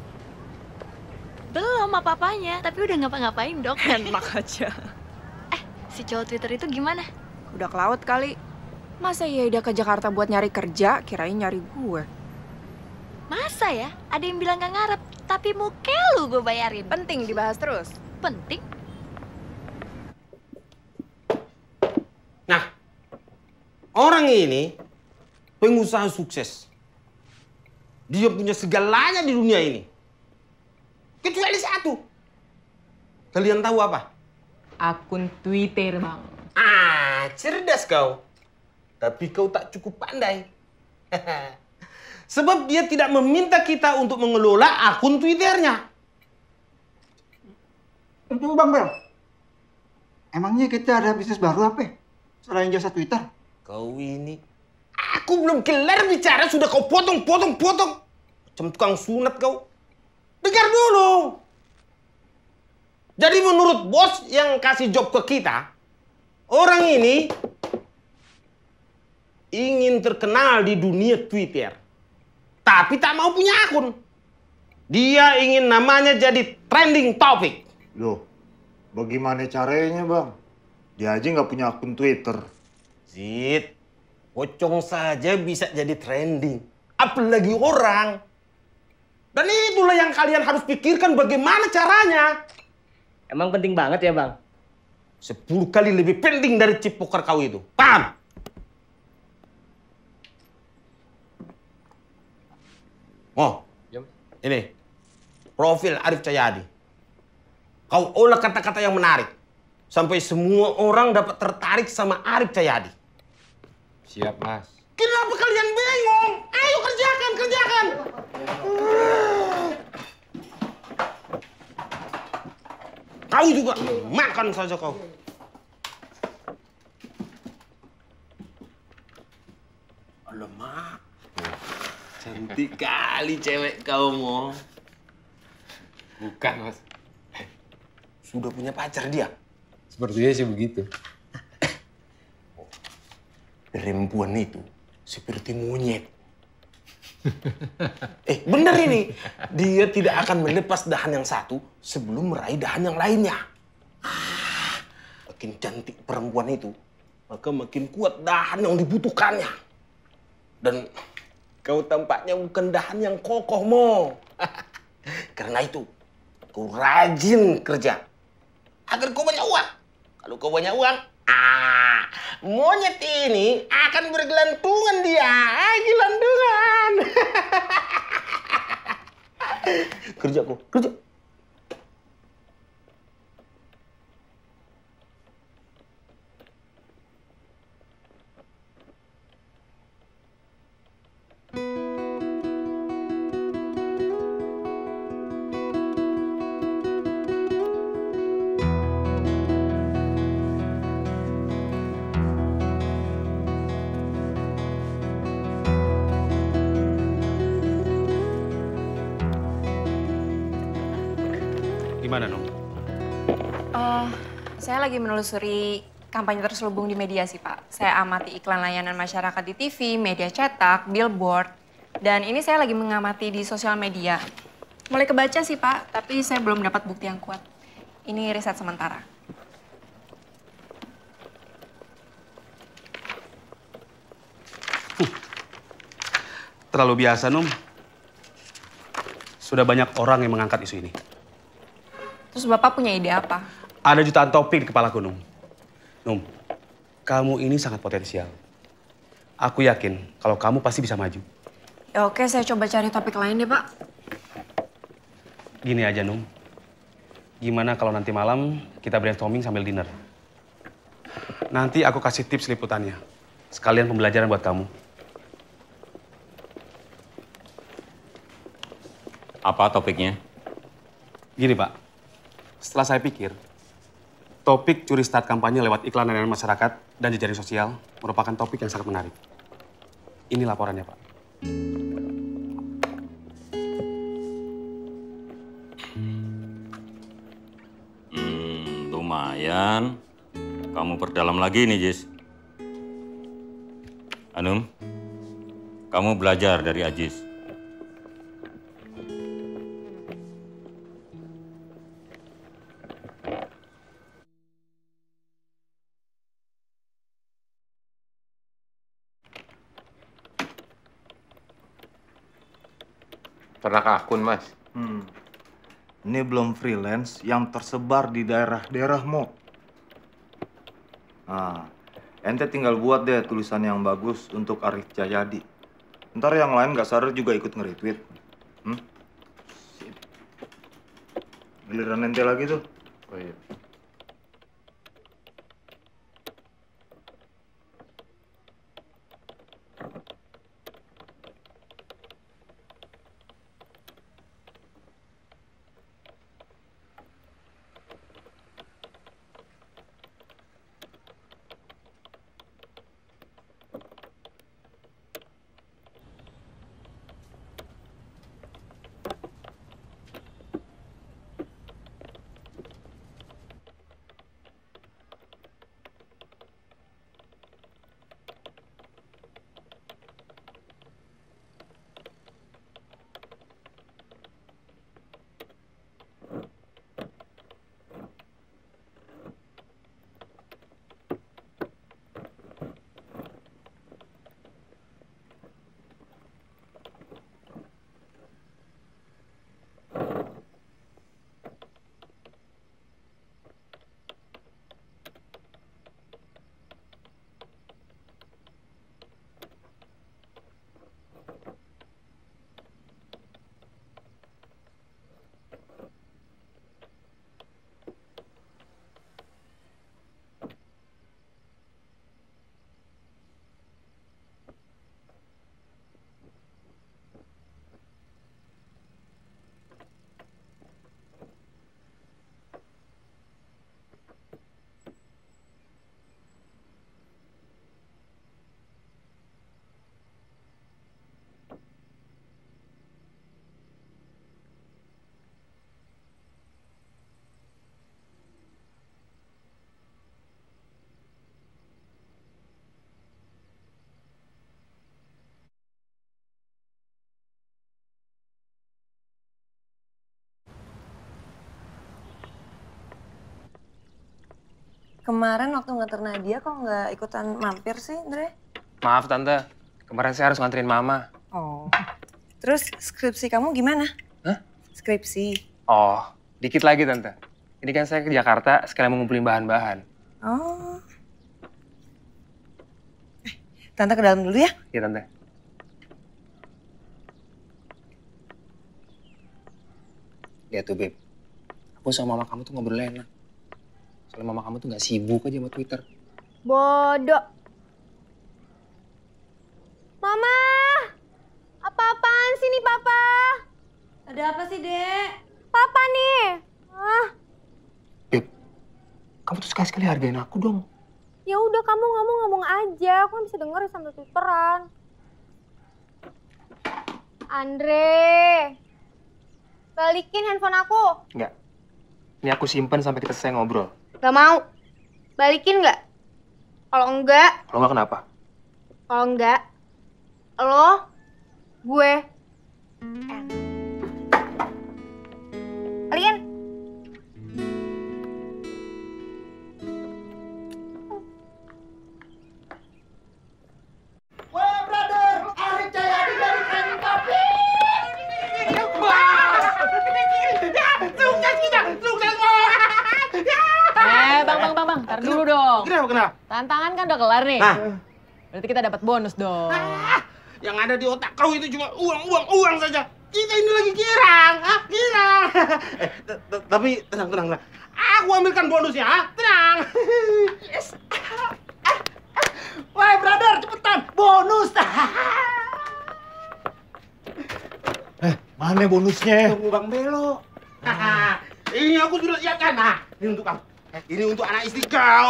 [SPEAKER 10] Belum apa-apanya, tapi udah ngapa-ngapain dong.
[SPEAKER 9] Enak aja.
[SPEAKER 10] Si cowok Twitter itu gimana?
[SPEAKER 9] Udah ke laut kali. Masa iya udah ke Jakarta buat nyari kerja, kirain nyari gue.
[SPEAKER 10] Masa ya? Ada yang bilang gak ngarep, tapi muka lu gue bayarin.
[SPEAKER 9] Penting dibahas terus.
[SPEAKER 10] Penting?
[SPEAKER 12] Nah, orang ini pengusaha sukses. Dia punya segalanya di dunia ini. Kecuali satu. Kalian tahu apa?
[SPEAKER 4] Akun Twitter, Bang.
[SPEAKER 12] Cerdas kau. Tapi kau tak cukup pandai. Sebab dia tidak meminta kita untuk mengelola akun Twitternya.
[SPEAKER 15] Itu Bang Bel. Emangnya kita ada bisnis baru apa? Selain jasa Twitter?
[SPEAKER 12] Kau ini. Aku belum kelar bicara sudah kau potong. Macam tukang sunat kau. Dengar dulu. Jadi menurut bos yang kasih job ke kita, orang ini ingin terkenal di dunia Twitter. Tapi tak mau punya akun. Dia ingin namanya jadi trending topic.
[SPEAKER 11] Loh, bagaimana caranya, Bang? Dia aja nggak punya akun Twitter.
[SPEAKER 12] Zit, pocong saja bisa jadi trending. Apalagi orang. Dan itulah yang kalian harus pikirkan bagaimana caranya.
[SPEAKER 4] Emang penting banget ya, Bang?
[SPEAKER 12] 10 kali lebih penting dari chip poker kau itu. Paham? Oh, ini. Profil Arif Cahyadi. Kau olah kata-kata yang menarik. Sampai semua orang dapat tertarik sama Arif Cahyadi.
[SPEAKER 2] Siap, Mas.
[SPEAKER 12] Kenapa kalian bingung? Ayo kerjakan. Kau juga makan saja kau. Alamak. Cantik kali cewek kau, Mo.
[SPEAKER 2] Bukan, Mas.
[SPEAKER 12] Sudah punya pacar dia?
[SPEAKER 2] Sepertinya sih begitu.
[SPEAKER 12] Perempuan itu seperti monyet. Benar ini. Dia tidak akan melepas dahan yang satu sebelum meraih dahan yang lainnya. Makin cantik perempuan itu, maka makin kuat dahan yang dibutuhkannya. Dan kau tampaknya bukan dahan yang kokoh, Mo. Karena itu, kau rajin kerja. Agar kau banyak uang. Kalau kau banyak uang, monyet ini akan bergelantungan dia. Gelantungan. Kerja kau, kerja.
[SPEAKER 8] Gimana, Num?
[SPEAKER 9] Saya lagi menelusuri kampanye terselubung di media sih, Pak. Saya amati iklan layanan masyarakat di TV, media cetak, billboard. Dan ini saya lagi mengamati di sosial media. Mulai kebaca sih, Pak, tapi saya belum dapat bukti yang kuat. Ini riset sementara.
[SPEAKER 8] Terlalu biasa, Num. Sudah banyak orang yang mengangkat isu ini.
[SPEAKER 9] Terus Bapak punya ide apa?
[SPEAKER 8] Ada jutaan topik di kepalaku, Num. Num, kamu ini sangat potensial. Aku yakin kalau kamu pasti bisa maju.
[SPEAKER 9] Ya oke, saya coba cari topik lain deh, Pak.
[SPEAKER 8] Gini aja, Num. Gimana kalau nanti malam kita brainstorming sambil dinner? Nanti aku kasih tips liputannya. Sekalian pembelajaran buat kamu.
[SPEAKER 7] Apa topiknya?
[SPEAKER 8] Gini, Pak. Setelah saya pikir, topik curi start kampanye lewat iklan layanan masyarakat dan jejaring sosial merupakan topik yang sangat menarik. Ini laporannya, Pak.
[SPEAKER 7] Lumayan. Kamu perdalam lagi nih, Jis. Hanum, kamu belajar dari Ajis.
[SPEAKER 2] Pernah akun, Mas?
[SPEAKER 11] Ini belum freelance yang tersebar di daerah-daerahmu. Nah, ente tinggal buat deh tulisan yang bagus untuk Arif Jayadi. Ntar yang lain nggak sadar juga ikut nge-retweet. Sip. Giliran ente lagi tuh.
[SPEAKER 2] Oh iya.
[SPEAKER 9] Kemarin waktu nganter Nadia kok nggak ikutan mampir sih, Andre?
[SPEAKER 13] Maaf Tante, kemarin saya harus nganterin Mama.
[SPEAKER 9] Oh. Terus skripsi kamu gimana?
[SPEAKER 13] Hah?
[SPEAKER 9] Skripsi.
[SPEAKER 13] Oh, dikit lagi Tante. Ini kan saya ke Jakarta sekalian mengumpulin bahan-bahan.
[SPEAKER 9] Oh. Tante ke dalam dulu ya?
[SPEAKER 13] Iya Tante. Lihat tuh Beb, aku sama mama kamu tuh ngobrol enak. Soalnya mama kamu tuh gak sibuk aja sama Twitter.
[SPEAKER 10] Bodoh. Mama! Apa-apaan sih nih Papa?
[SPEAKER 5] Ada apa sih, Dek?
[SPEAKER 10] Papa nih.
[SPEAKER 13] Beb, kamu tuh sekali-sekali hargain aku dong.
[SPEAKER 10] Ya udah kamu ngomong aja, aku kan bisa denger sambil Twitteran. Andre, balikin handphone aku.
[SPEAKER 13] Enggak.
[SPEAKER 3] Ini aku simpen sampai kita selesai ngobrol.
[SPEAKER 10] Gak mau. Balikin nggak? Kalau enggak,
[SPEAKER 3] Kalau nggak kenapa?
[SPEAKER 10] kalau enggak, lo, gue, kalian.
[SPEAKER 15] Wah, brother, Arif Jayadi dari trending topic.
[SPEAKER 12] Sukses kita, sukses
[SPEAKER 4] Bang, tar dulu dong.
[SPEAKER 12] Kenapa?
[SPEAKER 4] Tantangan kan udah kelar nih.
[SPEAKER 12] Hah?
[SPEAKER 4] Berarti kita dapat bonus dong.
[SPEAKER 12] Yang ada di otak kau itu cuma uang saja. Kita ini lagi girang, girang. Tapi tenang. Aku ambilkan bonusnya, tenang.
[SPEAKER 15] Yes. Wah, brother, cepetan, bonus.
[SPEAKER 11] Mana bonusnya?
[SPEAKER 12] Tunggu Bang Belo. Ini aku sudah siapkan. Nah, ini untuk kamu. Ini untuk anak istri kau.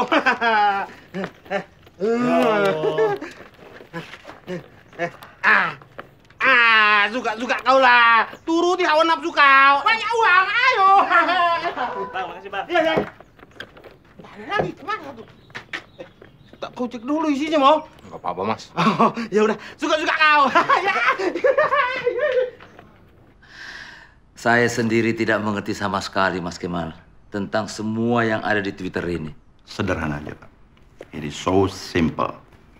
[SPEAKER 12] Suka kau lah. Turuti hawa nafsu kau. Banyak uang, ayo.
[SPEAKER 3] Bang, makasih bang.
[SPEAKER 12] Iya. Ada lagi, kemana tuh? Tak kau cek dulu isinya mau.
[SPEAKER 2] Nggak apa-apa, Mas.
[SPEAKER 12] Oh, ya udah, suka kau. Ya.
[SPEAKER 16] Saya sendiri tidak mengerti sama sekali, Mas Kemal, tentang semua yang ada di Twitter ini.
[SPEAKER 14] Sederhana aja, Pak. It is so simple.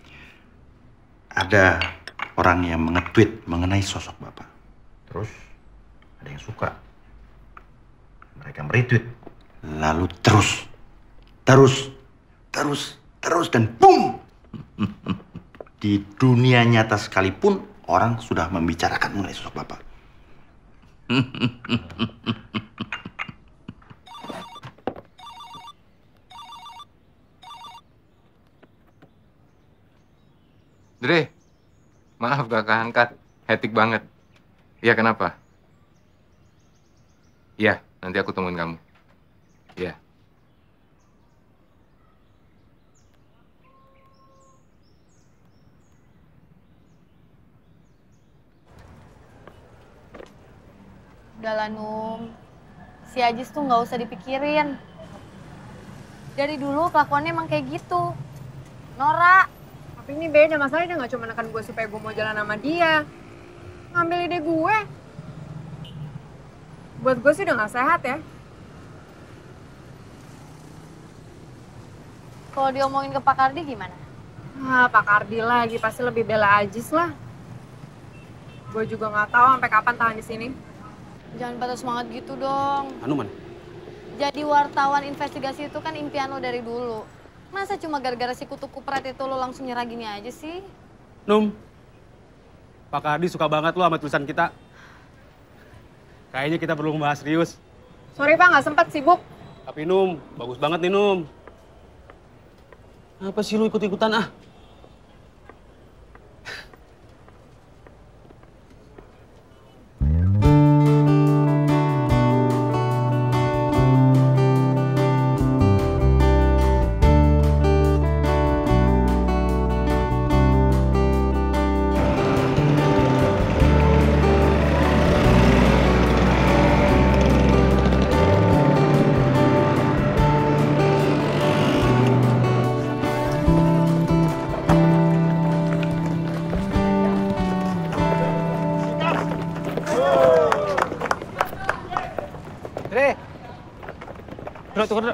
[SPEAKER 14] Ada orang yang nge-tweet mengenai sosok Bapak. Terus ada yang suka. Mereka meretweet. Lalu terus, dan boom! Di dunia nyata sekalipun orang sudah membicarakan mengenai sosok Bapak.
[SPEAKER 2] Dre, maaf gak keangkat. Hektik banget. Iya, kenapa? Iya, nanti aku temuin kamu. Iya.
[SPEAKER 6] Udah lah, Num. Si Ajis tuh nggak usah dipikirin. Dari dulu kelakuannya emang kayak gitu. Nora.
[SPEAKER 9] Tapi ini beda, masalahnya dia nggak cuma nekan gue supaya gue mau jalan sama dia. Ngambil ide gue. Buat gue sih udah nggak sehat ya.
[SPEAKER 6] Kalau diomongin ke Pak Kardi gimana?
[SPEAKER 9] Pak Kardi lagi, pasti lebih bela Ajis lah. Gue juga nggak tahu sampai kapan tahan di sini.
[SPEAKER 6] Jangan patah semangat gitu dong.
[SPEAKER 8] Hanuman.
[SPEAKER 6] Jadi wartawan investigasi itu kan impian lo dari dulu. Masa cuma gara-gara si kutu kupret itu lo langsung nyerah gini aja sih?
[SPEAKER 8] Num, Pak Kardi suka banget lo sama tulisan kita. Kayaknya kita perlu membahas serius.
[SPEAKER 9] Sorry Pak, nggak sempat, sibuk.
[SPEAKER 8] Tapi Num, bagus banget nih Num. Apa sih lu ikut-ikutan ah?
[SPEAKER 3] Tunggu.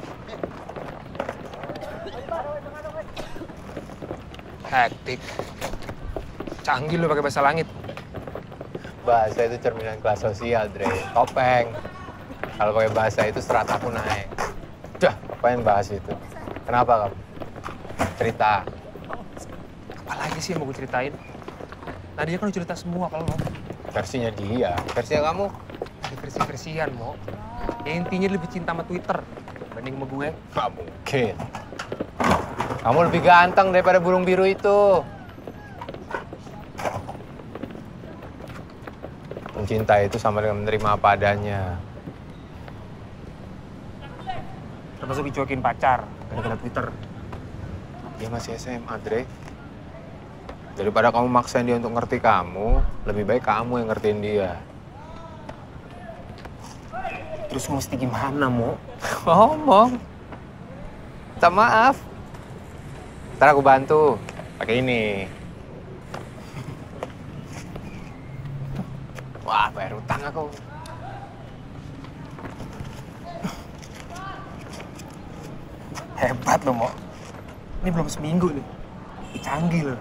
[SPEAKER 3] Hektik. Canggih lu pakai bahasa langit.
[SPEAKER 2] Bahasa itu cerminan kelas sosial, Dre. Topeng. Kalau pakai bahasa itu strata aku naik. Dah, ngapain bahas itu? Kenapa kamu? Cerita.
[SPEAKER 3] Apalagi sih yang mau gue ceritain? Nadia kan udah cerita semua kalau lo.
[SPEAKER 2] Versinya dia. Versinya kamu?
[SPEAKER 3] Ada versi-versian, Mo. Ya intinya lebih cinta sama Twitter dibanding sama gue.
[SPEAKER 2] Gak mungkin. Kamu lebih ganteng daripada burung biru itu. Mencintai itu sama dengan menerima apa adanya.
[SPEAKER 3] Termasuk dicuekin pacar, gara-gara Twitter.
[SPEAKER 2] Dia masih SMA, Dre. Daripada kamu maksain dia untuk ngerti kamu, lebih baik kamu yang ngertiin dia.
[SPEAKER 3] Terus mesti gimana, Mo?
[SPEAKER 2] Ngomong. Minta maaf. Ntar aku bantu. Pakai ini. Wah, bayar utang aku.
[SPEAKER 3] Hebat lo, Mo. Ini belum seminggu nih. Canggih lo.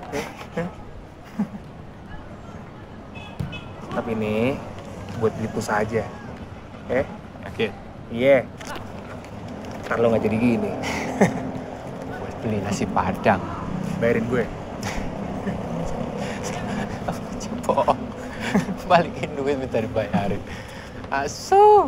[SPEAKER 3] Tapi ini buat beli pulsa aja.
[SPEAKER 2] Yakin?
[SPEAKER 3] Iya. Ntar lo nggak jadi gini.
[SPEAKER 2] Buat beli nasi padang.
[SPEAKER 3] Bayarin gue.
[SPEAKER 2] Bohong. Balikin duit minta dibayarin. Asu.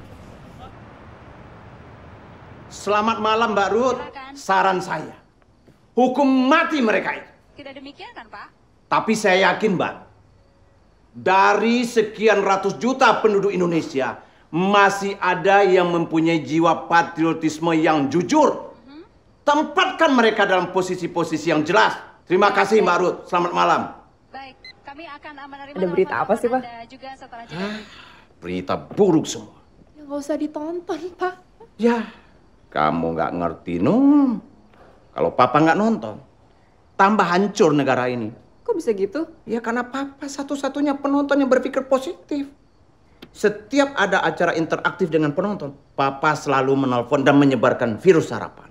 [SPEAKER 12] Selamat malam, Mbak Ruth. Saran saya, hukum mati mereka itu.
[SPEAKER 17] Tidak demikian kan, Pak?
[SPEAKER 12] Tapi saya yakin, Mbak, dari sekian ratus juta penduduk Indonesia, masih ada yang mempunyai jiwa patriotisme yang jujur. Tempatkan mereka dalam posisi-posisi yang jelas. Terima kasih, Mbak Ruth. Selamat malam.
[SPEAKER 17] Baik, kami akan menerima
[SPEAKER 9] Ada berita apa sih, Pak?
[SPEAKER 17] juga setelah
[SPEAKER 12] Berita buruk semua.
[SPEAKER 9] Ya nggak usah ditonton, Pak.
[SPEAKER 12] Ya, kamu nggak ngerti, Num. Kalau Papa nggak nonton, tambah hancur negara ini.
[SPEAKER 9] Kok bisa gitu?
[SPEAKER 12] Ya karena Papa satu-satunya penonton yang berpikir positif. Setiap ada acara interaktif dengan penonton, Papa selalu menelpon dan menyebarkan virus harapan.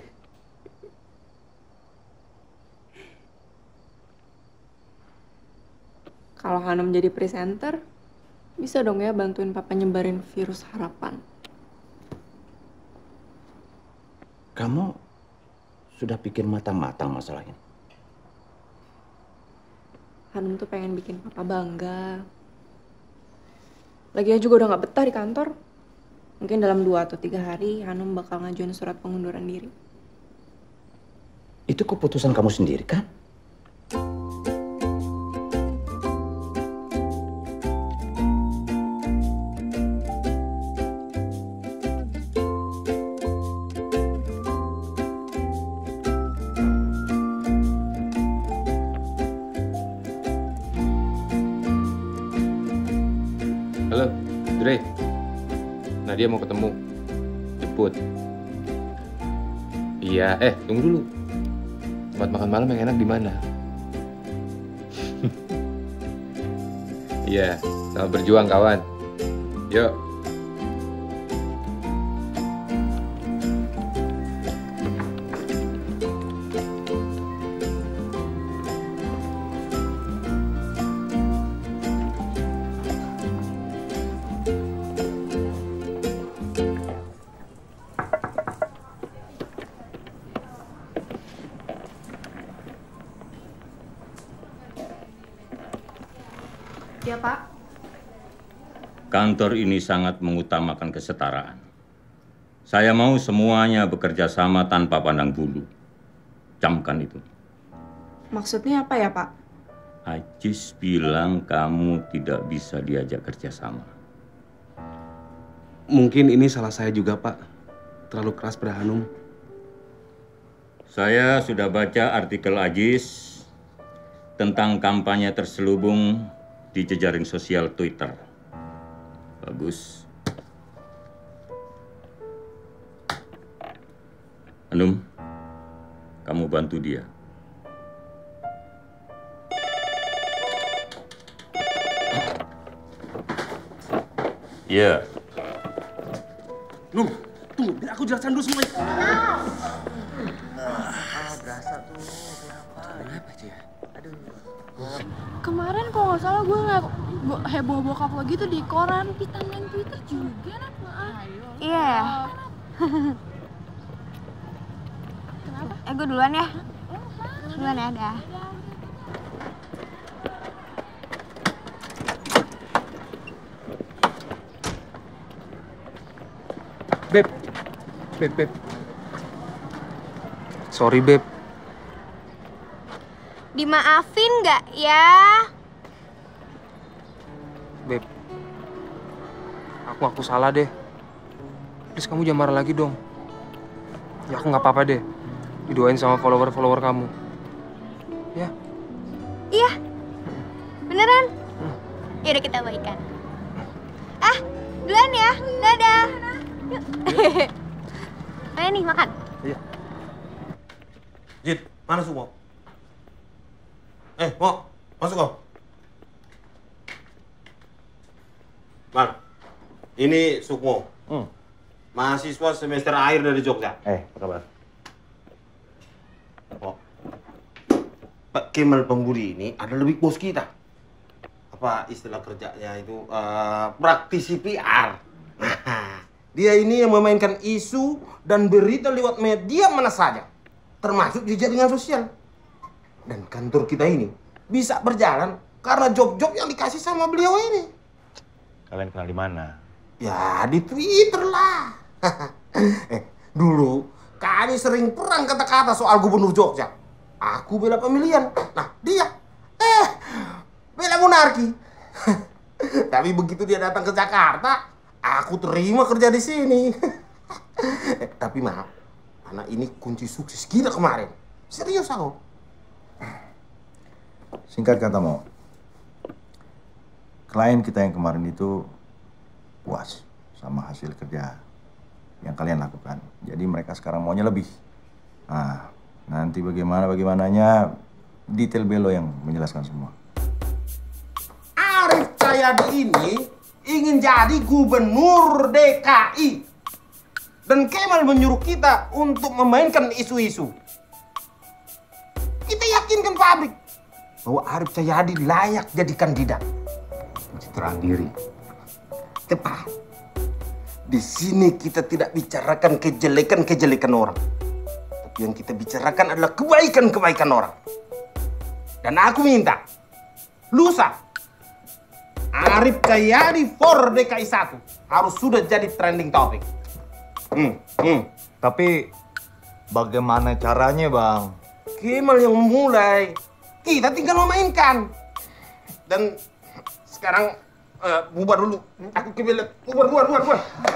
[SPEAKER 9] Kalau Hanum jadi presenter, bisa dong ya bantuin Papa nyebarin virus harapan.
[SPEAKER 12] Kamu sudah pikir matang-matang masalah ini?
[SPEAKER 9] Hanum tuh pengen bikin Papa bangga. Lagian juga udah nggak betah di kantor. Mungkin dalam 2 atau 3 hari Hanum bakal ngajuin surat pengunduran diri.
[SPEAKER 12] Itu keputusan kamu sendiri kan?
[SPEAKER 2] Halo, Dre. Nadia mau ketemu. Jemput. Iya, tunggu dulu. Tempat makan malam yang enak di mana? Iya, selamat berjuang kawan. Yuk.
[SPEAKER 9] Ya, Pak.
[SPEAKER 7] Kantor ini sangat mengutamakan kesetaraan. Saya mau semuanya bekerja sama tanpa pandang bulu. Camkan itu.
[SPEAKER 9] Maksudnya apa ya, Pak?
[SPEAKER 7] Ajis bilang kamu tidak bisa diajak kerja sama.
[SPEAKER 8] Mungkin ini salah saya juga, Pak. Terlalu keras pada Hanum.
[SPEAKER 7] Saya sudah baca artikel Ajis tentang kampanye terselubung di jejaring sosial Twitter. Bagus. Hanum, kamu bantu dia. Iya.
[SPEAKER 8] Num, tunggu, biar aku jelaskan dulu semuanya.
[SPEAKER 1] Berasa tuh, kenapa sih ya? Aduh.
[SPEAKER 18] Kemarin kalau nggak salah gue ngeliat heboh bokap lo gitu di koran, di timeline Twitter juga, Nat.
[SPEAKER 10] Iya ya?
[SPEAKER 18] Kenapa?
[SPEAKER 10] Gue duluan ya? Duluan ya, dah.
[SPEAKER 3] Beb. Sorry, Beb.
[SPEAKER 10] Dimaafin nggak ya?
[SPEAKER 3] Beb. Aku salah deh. Please kamu jangan marah lagi dong. Ya aku nggak apa-apa deh. Didoain sama follower-follower kamu. Ya.
[SPEAKER 10] Iya. Beneran? Yaudah kita baikan. Duluan ya. Dadah. Yuk. Ayo nih, makan.
[SPEAKER 12] Iya. Jin, mana Sukmo? Mo, masuk kau. Mal, ini Sukmo. Mahasiswa semester akhir dari Jogja.
[SPEAKER 11] Apa kabar?
[SPEAKER 12] Oh. Pak Kemal Pembudi ini adalah big boss kita. Apa istilah kerjanya itu? Praktisi PR. Dia ini yang memainkan isu dan berita lewat media mana saja, termasuk di jaringan sosial. Dan kantor kita ini bisa berjalan karena job-job yang dikasih sama beliau ini.
[SPEAKER 11] Kalian kenal di mana?
[SPEAKER 12] Ya, di Twitter lah. Dulu kami sering perang kata-kata soal gubernur Jogja. Aku bela pemilihan. Nah, dia bela monarki. Tapi begitu dia datang ke Jakarta, aku terima kerja di sini. Tapi maaf, anak ini kunci sukses kita kemarin. Serius aku.
[SPEAKER 11] Singkat kata Mo, klien kita yang kemarin itu puas sama hasil kerja yang kalian lakukan. Jadi mereka sekarang maunya lebih. Nah, nanti bagaimananya detail Belo yang menjelaskan semua.
[SPEAKER 12] Arif Cahyadi ini ingin jadi gubernur DKI. Dan Kemal menyuruh kita untuk memainkan isu-isu. Kita yakinkan pabrik bahwa Arif Cahyadi layak jadi kandidat.
[SPEAKER 11] Pencitraan diri.
[SPEAKER 12] Tepat. Di sini kita tidak bicarakan kejelekan-kejelekan orang. Tapi yang kita bicarakan adalah kebaikan-kebaikan orang. Dan aku minta, lusa, Arif Cahyadi for DKI 1 harus sudah jadi trending topic.
[SPEAKER 11] Tapi bagaimana caranya, Bang?
[SPEAKER 12] Kemal yang memulai. Kita tinggal memainkan. Dan sekarang bubar dulu. Aku ke bilik. Bubar.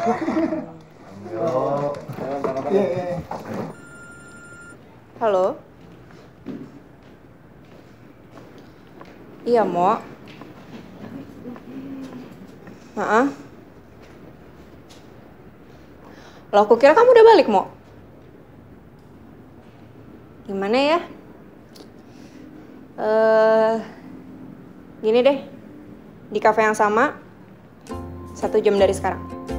[SPEAKER 9] Halo? Iya, Mo. Loh, aku kira kamu udah balik, Mo. Gimana ya? Gini deh. Di kafe yang sama, 1 jam dari sekarang.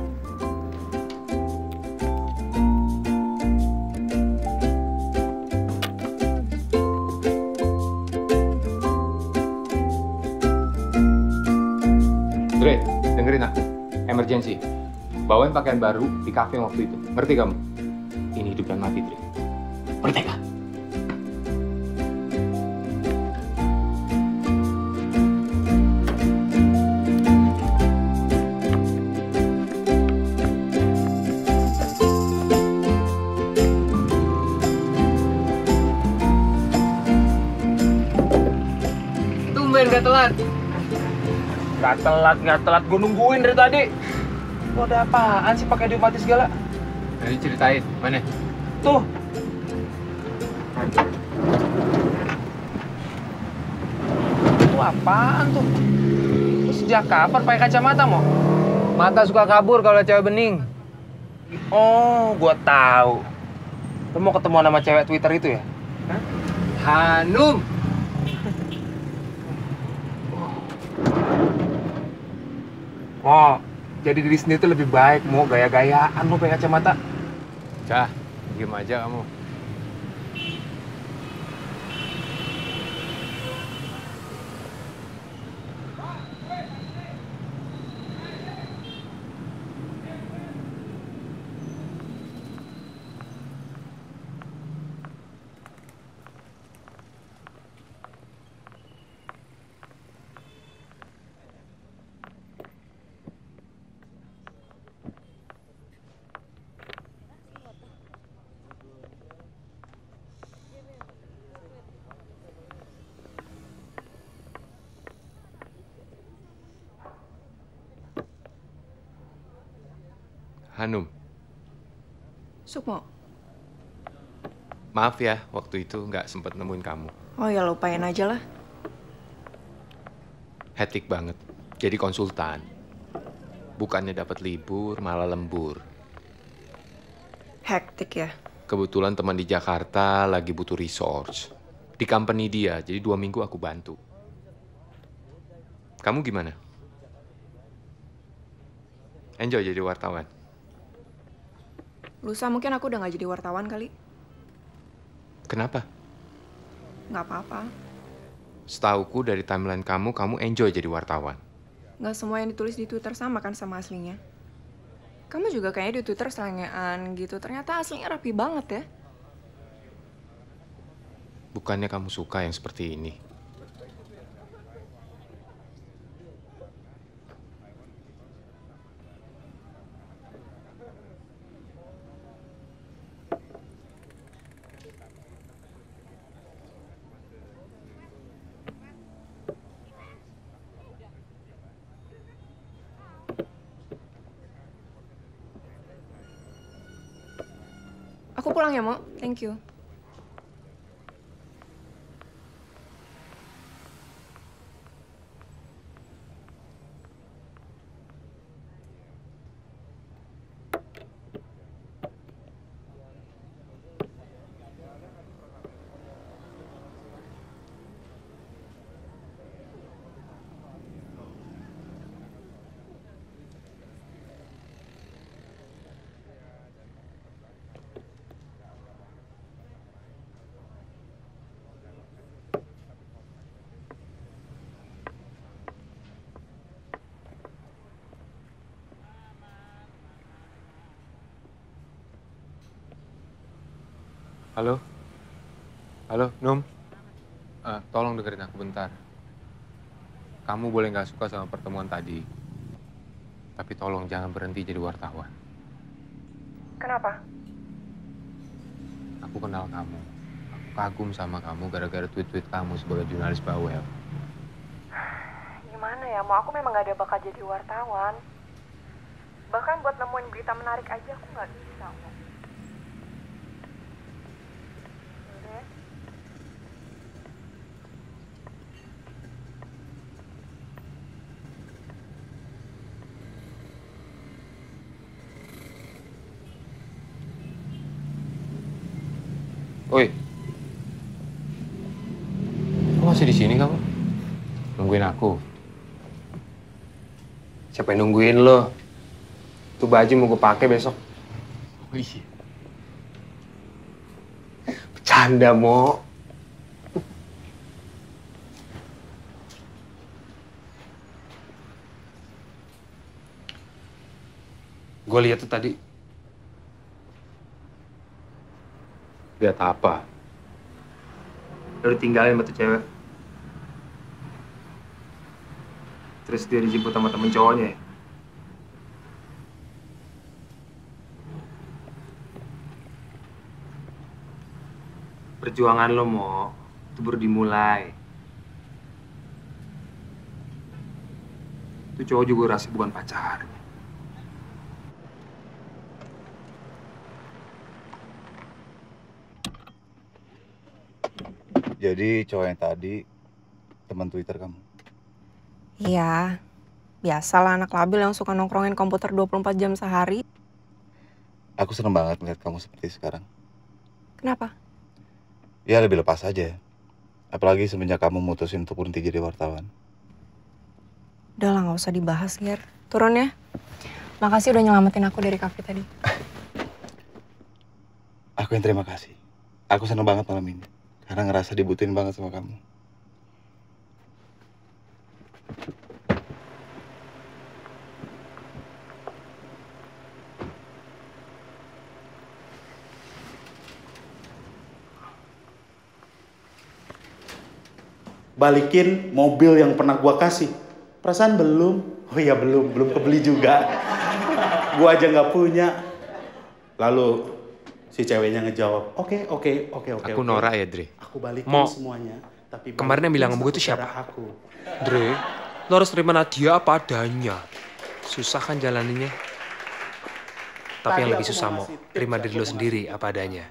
[SPEAKER 2] Dre, dengerin aku. Emergency. Bawain pakaian baru di kafe waktu itu. Ngerti kamu? Ini hidup dan mati, Dre. Ngerti gak?
[SPEAKER 3] Tumben gak telat. Gak telat. Gue nungguin dari tadi. Lo ada apaan sih pakai diopati segala?
[SPEAKER 2] Jadi ceritain, mana?
[SPEAKER 3] Tuh. Itu apaan tuh? Lu sejak kapan pakai kacamata, Mo?
[SPEAKER 2] Mata suka kabur kalau cewek bening.
[SPEAKER 3] Oh, gua tahu. Lu mau ketemu sama cewek Twitter itu ya?
[SPEAKER 2] Hah? Hanum.
[SPEAKER 3] Mo, jadi diri sendiri tuh lebih baik, Mo. Gaya-gayaan lu pakai kacamata.
[SPEAKER 2] Cah, diem aja kamu. Hanum,
[SPEAKER 9] Sukmo.
[SPEAKER 2] maaf ya waktu itu nggak sempat nemuin kamu.
[SPEAKER 9] Oh ya, lupain aja lah.
[SPEAKER 2] Hektik banget, jadi konsultan. Bukannya dapat libur, malah lembur.
[SPEAKER 9] Hektik ya?
[SPEAKER 2] Kebetulan teman di Jakarta lagi butuh resource. Di company dia, jadi 2 minggu aku bantu. Kamu gimana? Enjoy jadi wartawan?
[SPEAKER 9] Lusa mungkin aku udah gak jadi wartawan kali.
[SPEAKER 2] Kenapa?
[SPEAKER 9] Gak apa-apa.
[SPEAKER 2] Setauku dari timeline kamu enjoy jadi wartawan.
[SPEAKER 9] Gak semua yang ditulis di Twitter sama kan sama aslinya. Kamu juga kayaknya di Twitter selengean gitu. Ternyata aslinya rapi banget ya.
[SPEAKER 2] Bukannya kamu suka yang seperti ini?
[SPEAKER 9] Aku pulang ya, Mo. Thank you.
[SPEAKER 2] Halo? Halo, Num? Tolong dengerin aku bentar. Kamu boleh nggak suka sama pertemuan tadi. Tapi tolong jangan berhenti jadi wartawan.
[SPEAKER 9] Kenapa?
[SPEAKER 2] Aku kenal kamu. Aku kagum sama kamu gara-gara tweet-tweet kamu sebagai jurnalis bawel.
[SPEAKER 9] Gimana ya, Mo? Aku memang gak ada bakat jadi wartawan. Bahkan buat nemuin berita menarik aja aku gak bisa, Mo.
[SPEAKER 2] Oi, kok masih di sini kamu? Nungguin aku?
[SPEAKER 3] Siapa yang nungguin lo? Tuh baju mau gue pakai besok.
[SPEAKER 2] Oh iya.
[SPEAKER 3] Bercanda, Mo. Gue lihat tuh tadi. Lihat apa? Lo ditinggalin sama tuh cewek. Terus dia dijemput sama temen cowoknya ya? Perjuangan lo, Mo, itu baru dimulai. Itu cowok juga rasa bukan pacar.
[SPEAKER 14] Jadi cowok yang tadi teman Twitter kamu?
[SPEAKER 9] Iya, biasalah anak labil yang suka nongkrongin komputer 24 jam sehari.
[SPEAKER 14] Aku seneng banget melihat kamu seperti sekarang.
[SPEAKER 9] Kenapa?
[SPEAKER 14] Ya lebih lepas aja. Apalagi semenjak kamu mutusin untuk berhenti jadi wartawan.
[SPEAKER 9] Udah lah, gak usah dibahas, Ger. Turun ya. Makasih udah nyelamatin aku dari kafe tadi.
[SPEAKER 14] Aku yang terima kasih. Aku seneng banget malam ini. Karena ngerasa dibutuhin banget sama kamu.
[SPEAKER 19] Balikin mobil yang pernah gua kasih. Perasaan belum? Oh iya belum kebeli juga. Gua aja nggak punya. Lalu si ceweknya ngejawab, oke.
[SPEAKER 3] Aku norak ya, Dre.
[SPEAKER 19] Aku balikin
[SPEAKER 3] Mo,
[SPEAKER 19] semuanya. Tapi
[SPEAKER 3] kemarin yang bilang sama gue tuh siapa? Dre, lo harus terima Nadia apa adanya. Susah kan jalaninnya. Tapi yang lebih susah, Mo, terima diri lo sendiri apa adanya.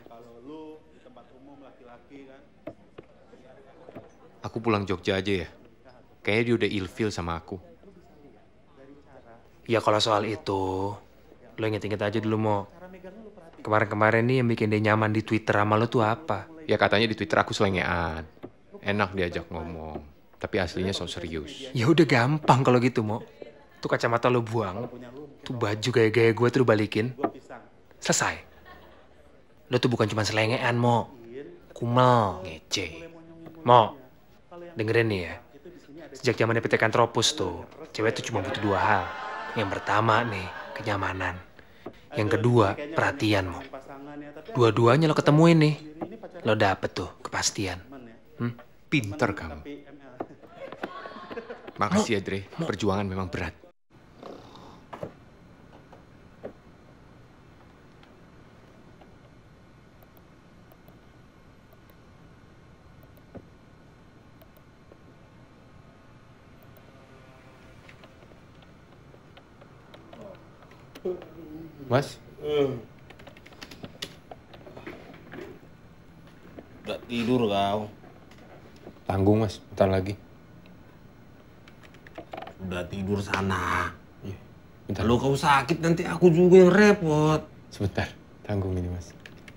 [SPEAKER 2] Aku pulang Jogja aja ya. Kayaknya dia udah ilfil sama aku.
[SPEAKER 3] Ya kalau soal itu, lo inget-inget aja dulu Mo. Kemarin-kemarin nih yang bikin dia nyaman di Twitter sama lo tuh apa?
[SPEAKER 2] Ya katanya di Twitter aku selengean. Enak diajak ngomong. Tapi aslinya so serius.
[SPEAKER 3] Ya udah gampang kalau gitu Mo. Tuh kacamata lo buang. Tuh baju gaya-gaya gue tuh lo balikin. Selesai. Lo tuh bukan cuma selengean Mo. Kumel, ngece. Mo, dengerin nih ya. Sejak zamannya Pithecanthropus tuh, cewek tuh cuma butuh 2 hal. Yang pertama nih, kenyamanan. Yang kedua, perhatian Mo. Dua-duanya lo ketemuin nih. Lo dapet tuh kepastian.
[SPEAKER 2] Pinter kamu. Makasih ya Dre, perjuangan memang berat. Mas?
[SPEAKER 12] Udah tidur kau.
[SPEAKER 2] Tanggung Mas, bentar lagi.
[SPEAKER 12] Udah tidur sana.
[SPEAKER 2] Bentar.
[SPEAKER 12] Kalau kau sakit nanti aku juga yang repot.
[SPEAKER 2] Sebentar, tanggung ini Mas.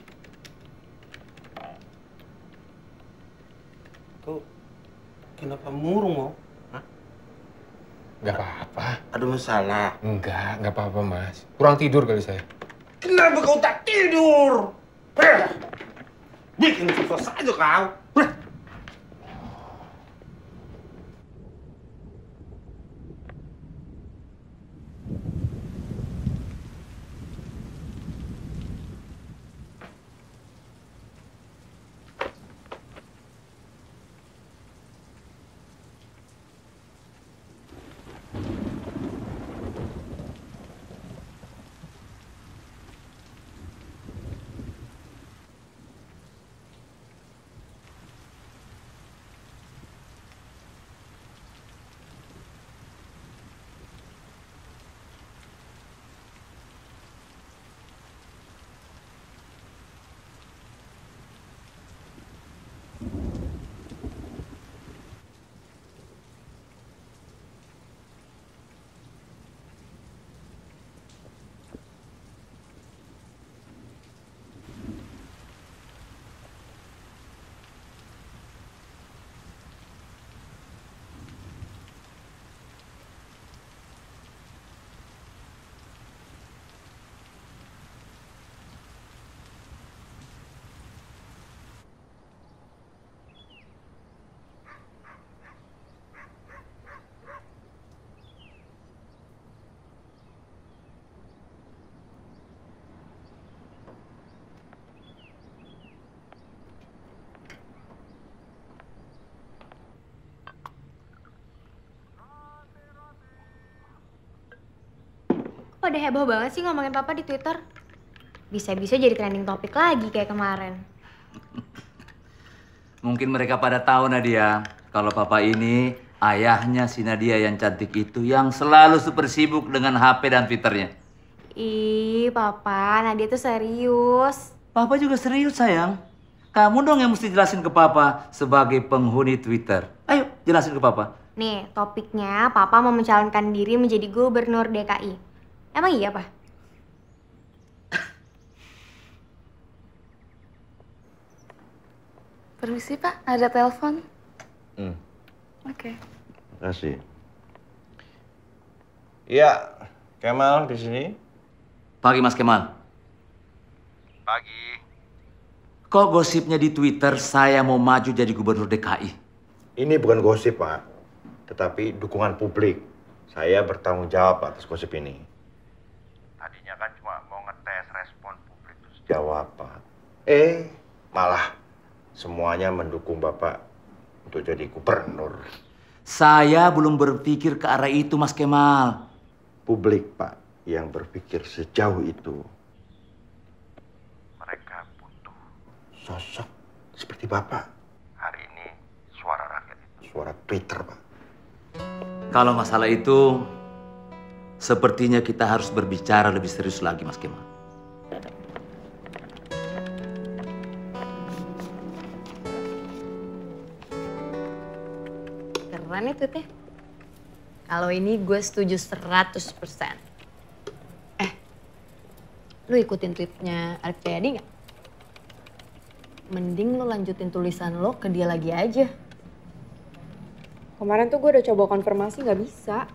[SPEAKER 12] Kau kenapa murung mau?
[SPEAKER 2] Gak apa-apa.
[SPEAKER 12] Ada masalah?
[SPEAKER 2] Enggak apa-apa Mas. Kurang tidur kali saya.
[SPEAKER 12] Kenapa kau tak tidur? Bikin susah saja kau.
[SPEAKER 10] Pada heboh banget sih ngomongin papa di Twitter. Bisa-bisa jadi trending topik lagi kayak kemarin.
[SPEAKER 16] Mungkin mereka pada tahu Nadia, kalau papa ini ayahnya si Nadia yang cantik itu yang selalu super sibuk dengan HP dan Twitternya.
[SPEAKER 10] Ih, papa, Nadia tuh serius.
[SPEAKER 16] Papa juga serius sayang. Kamu dong yang mesti jelasin ke papa sebagai penghuni Twitter. Ayo, jelasin ke papa.
[SPEAKER 10] Nih, topiknya papa mau mencalonkan diri menjadi gubernur DKI. Emang iya, Pak?
[SPEAKER 18] Permisi, Pak. Ada telepon. Oke.
[SPEAKER 14] Makasih. Iya, Kemal di sini.
[SPEAKER 16] Pagi, Mas Kemal.
[SPEAKER 14] Pagi.
[SPEAKER 16] Kok gosipnya di Twitter saya mau maju jadi gubernur DKI?
[SPEAKER 14] Ini bukan gosip, Pak. Tetapi dukungan publik. Saya bertanggung jawab atas gosip ini. Tadinya kan cuma mau ngetes respon publik terus jawab, Pak. Malah semuanya mendukung Bapak untuk jadi gubernur.
[SPEAKER 16] Saya belum berpikir ke arah itu, Mas Kemal.
[SPEAKER 14] Publik, Pak, yang berpikir sejauh itu. Mereka butuh sosok seperti Bapak. Hari ini suara rakyat itu suara Twitter, Pak.
[SPEAKER 16] Kalau masalah itu, sepertinya kita harus berbicara lebih serius lagi, Mas Kemal.
[SPEAKER 10] Keren nih tweetnya.
[SPEAKER 6] Kalau ini gue setuju 100%. Lu ikutin tweetnya Arif Cahyadi nggak? Mending lu lanjutin tulisan lo ke dia lagi aja.
[SPEAKER 9] Kemarin tuh gue udah coba konfirmasi nggak bisa.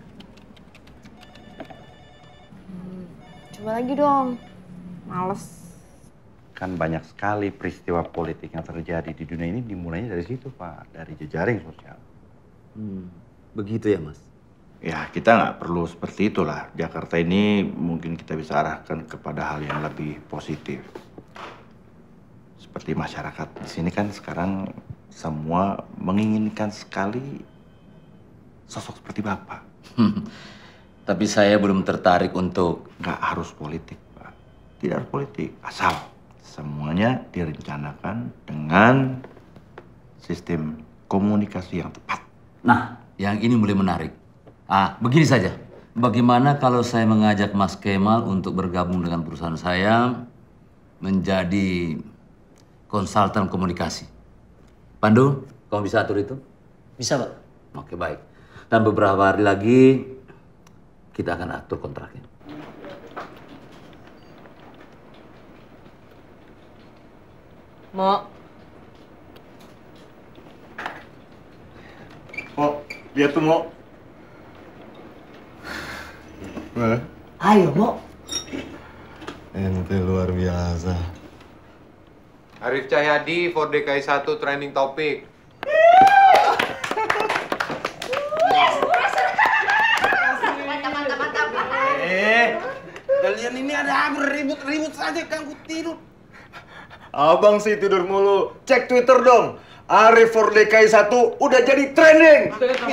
[SPEAKER 6] Coba lagi dong.
[SPEAKER 9] Males.
[SPEAKER 14] Kan banyak sekali peristiwa politik yang terjadi di dunia ini dimulainya dari situ, Pak. Dari jejaring sosial.
[SPEAKER 12] Begitu ya, Mas?
[SPEAKER 14] Ya, kita nggak perlu seperti itulah. Jakarta ini mungkin kita bisa arahkan kepada hal yang lebih positif. Seperti masyarakat di sini kan sekarang semua menginginkan sekali sosok seperti Bapak.
[SPEAKER 16] Tapi saya belum tertarik untuk...
[SPEAKER 14] Nggak harus politik, Pak. Tidak harus politik. Asal semuanya direncanakan dengan sistem komunikasi yang tepat.
[SPEAKER 16] Nah, yang ini mulai menarik. Begini saja. Bagaimana kalau saya mengajak Mas Kemal untuk bergabung dengan perusahaan saya menjadi konsultan komunikasi? Pandu, kamu bisa atur itu?
[SPEAKER 13] Bisa, Pak.
[SPEAKER 16] Oke, baik. Dan beberapa hari lagi kita akan atur kontraknya.
[SPEAKER 6] Mo.
[SPEAKER 14] Lihat tuh, Mo.
[SPEAKER 13] Ayo, Mo.
[SPEAKER 11] Ente luar biasa.
[SPEAKER 2] Arif Cahyadi for DKI 1 trending topik.
[SPEAKER 12] Kalian ini ada apa? Ribut-ribut saja ganggu tidur.
[SPEAKER 11] Abang sih tidur mulu. Cek Twitter dong. Arif for DKI 1 udah jadi trending.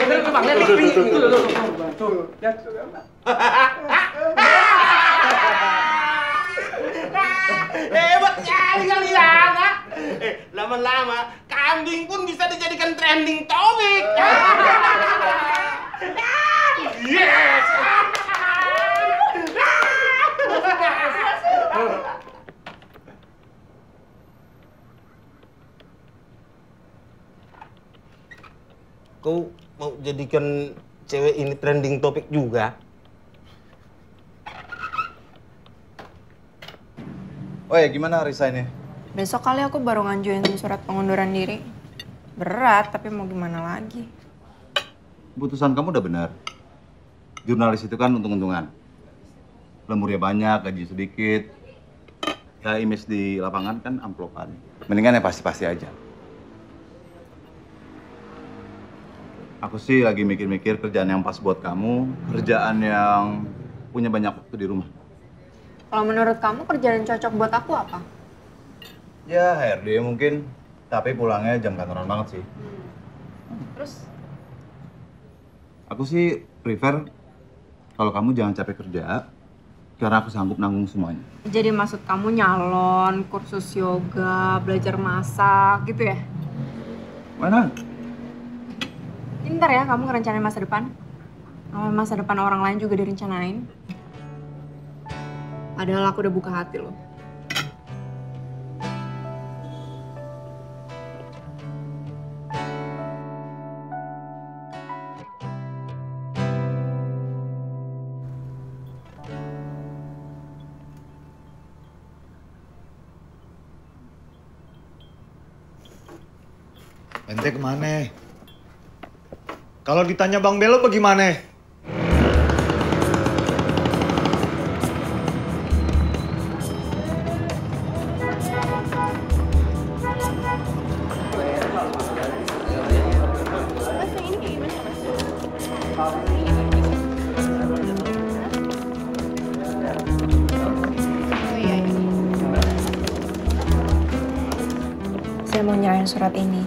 [SPEAKER 12] Hebat sekali kalian, ha? Lama-lama kambing pun bisa dijadikan trending topik. Yes! Kau mau jadikan cewek ini trending topik juga?
[SPEAKER 11] Oh ya, gimana resignnya?
[SPEAKER 9] Besok kali aku baru ngajuin surat pengunduran diri. Berat, tapi mau gimana lagi?
[SPEAKER 11] Keputusan kamu udah benar. Jurnalis itu kan untung-untungan. Lemurnya banyak, gaji sedikit. Ya image di lapangan kan amplokan. Mendingan yang pasti-pasti aja. Aku sih lagi mikir-mikir kerjaan yang pas buat kamu, kerjaan yang punya banyak waktu di rumah.
[SPEAKER 9] Kalau menurut kamu kerjaan yang cocok buat aku apa?
[SPEAKER 11] Ya HRD mungkin, tapi pulangnya jam kantoran banget sih.
[SPEAKER 9] Terus?
[SPEAKER 11] Aku sih prefer kalau kamu jangan capek kerja, karena aku sanggup nanggung semuanya.
[SPEAKER 9] Jadi maksud kamu nyalon, kursus yoga, belajar masak gitu ya?
[SPEAKER 11] Mana?
[SPEAKER 9] Pintar ya kamu ngerencanain masa depan. Masa depan orang lain juga direncanain. Padahal aku udah buka hati loh.
[SPEAKER 11] Ente kemana? Kalau ditanya Bang Belo bagaimana?
[SPEAKER 9] Saya mau nyerahin surat ini.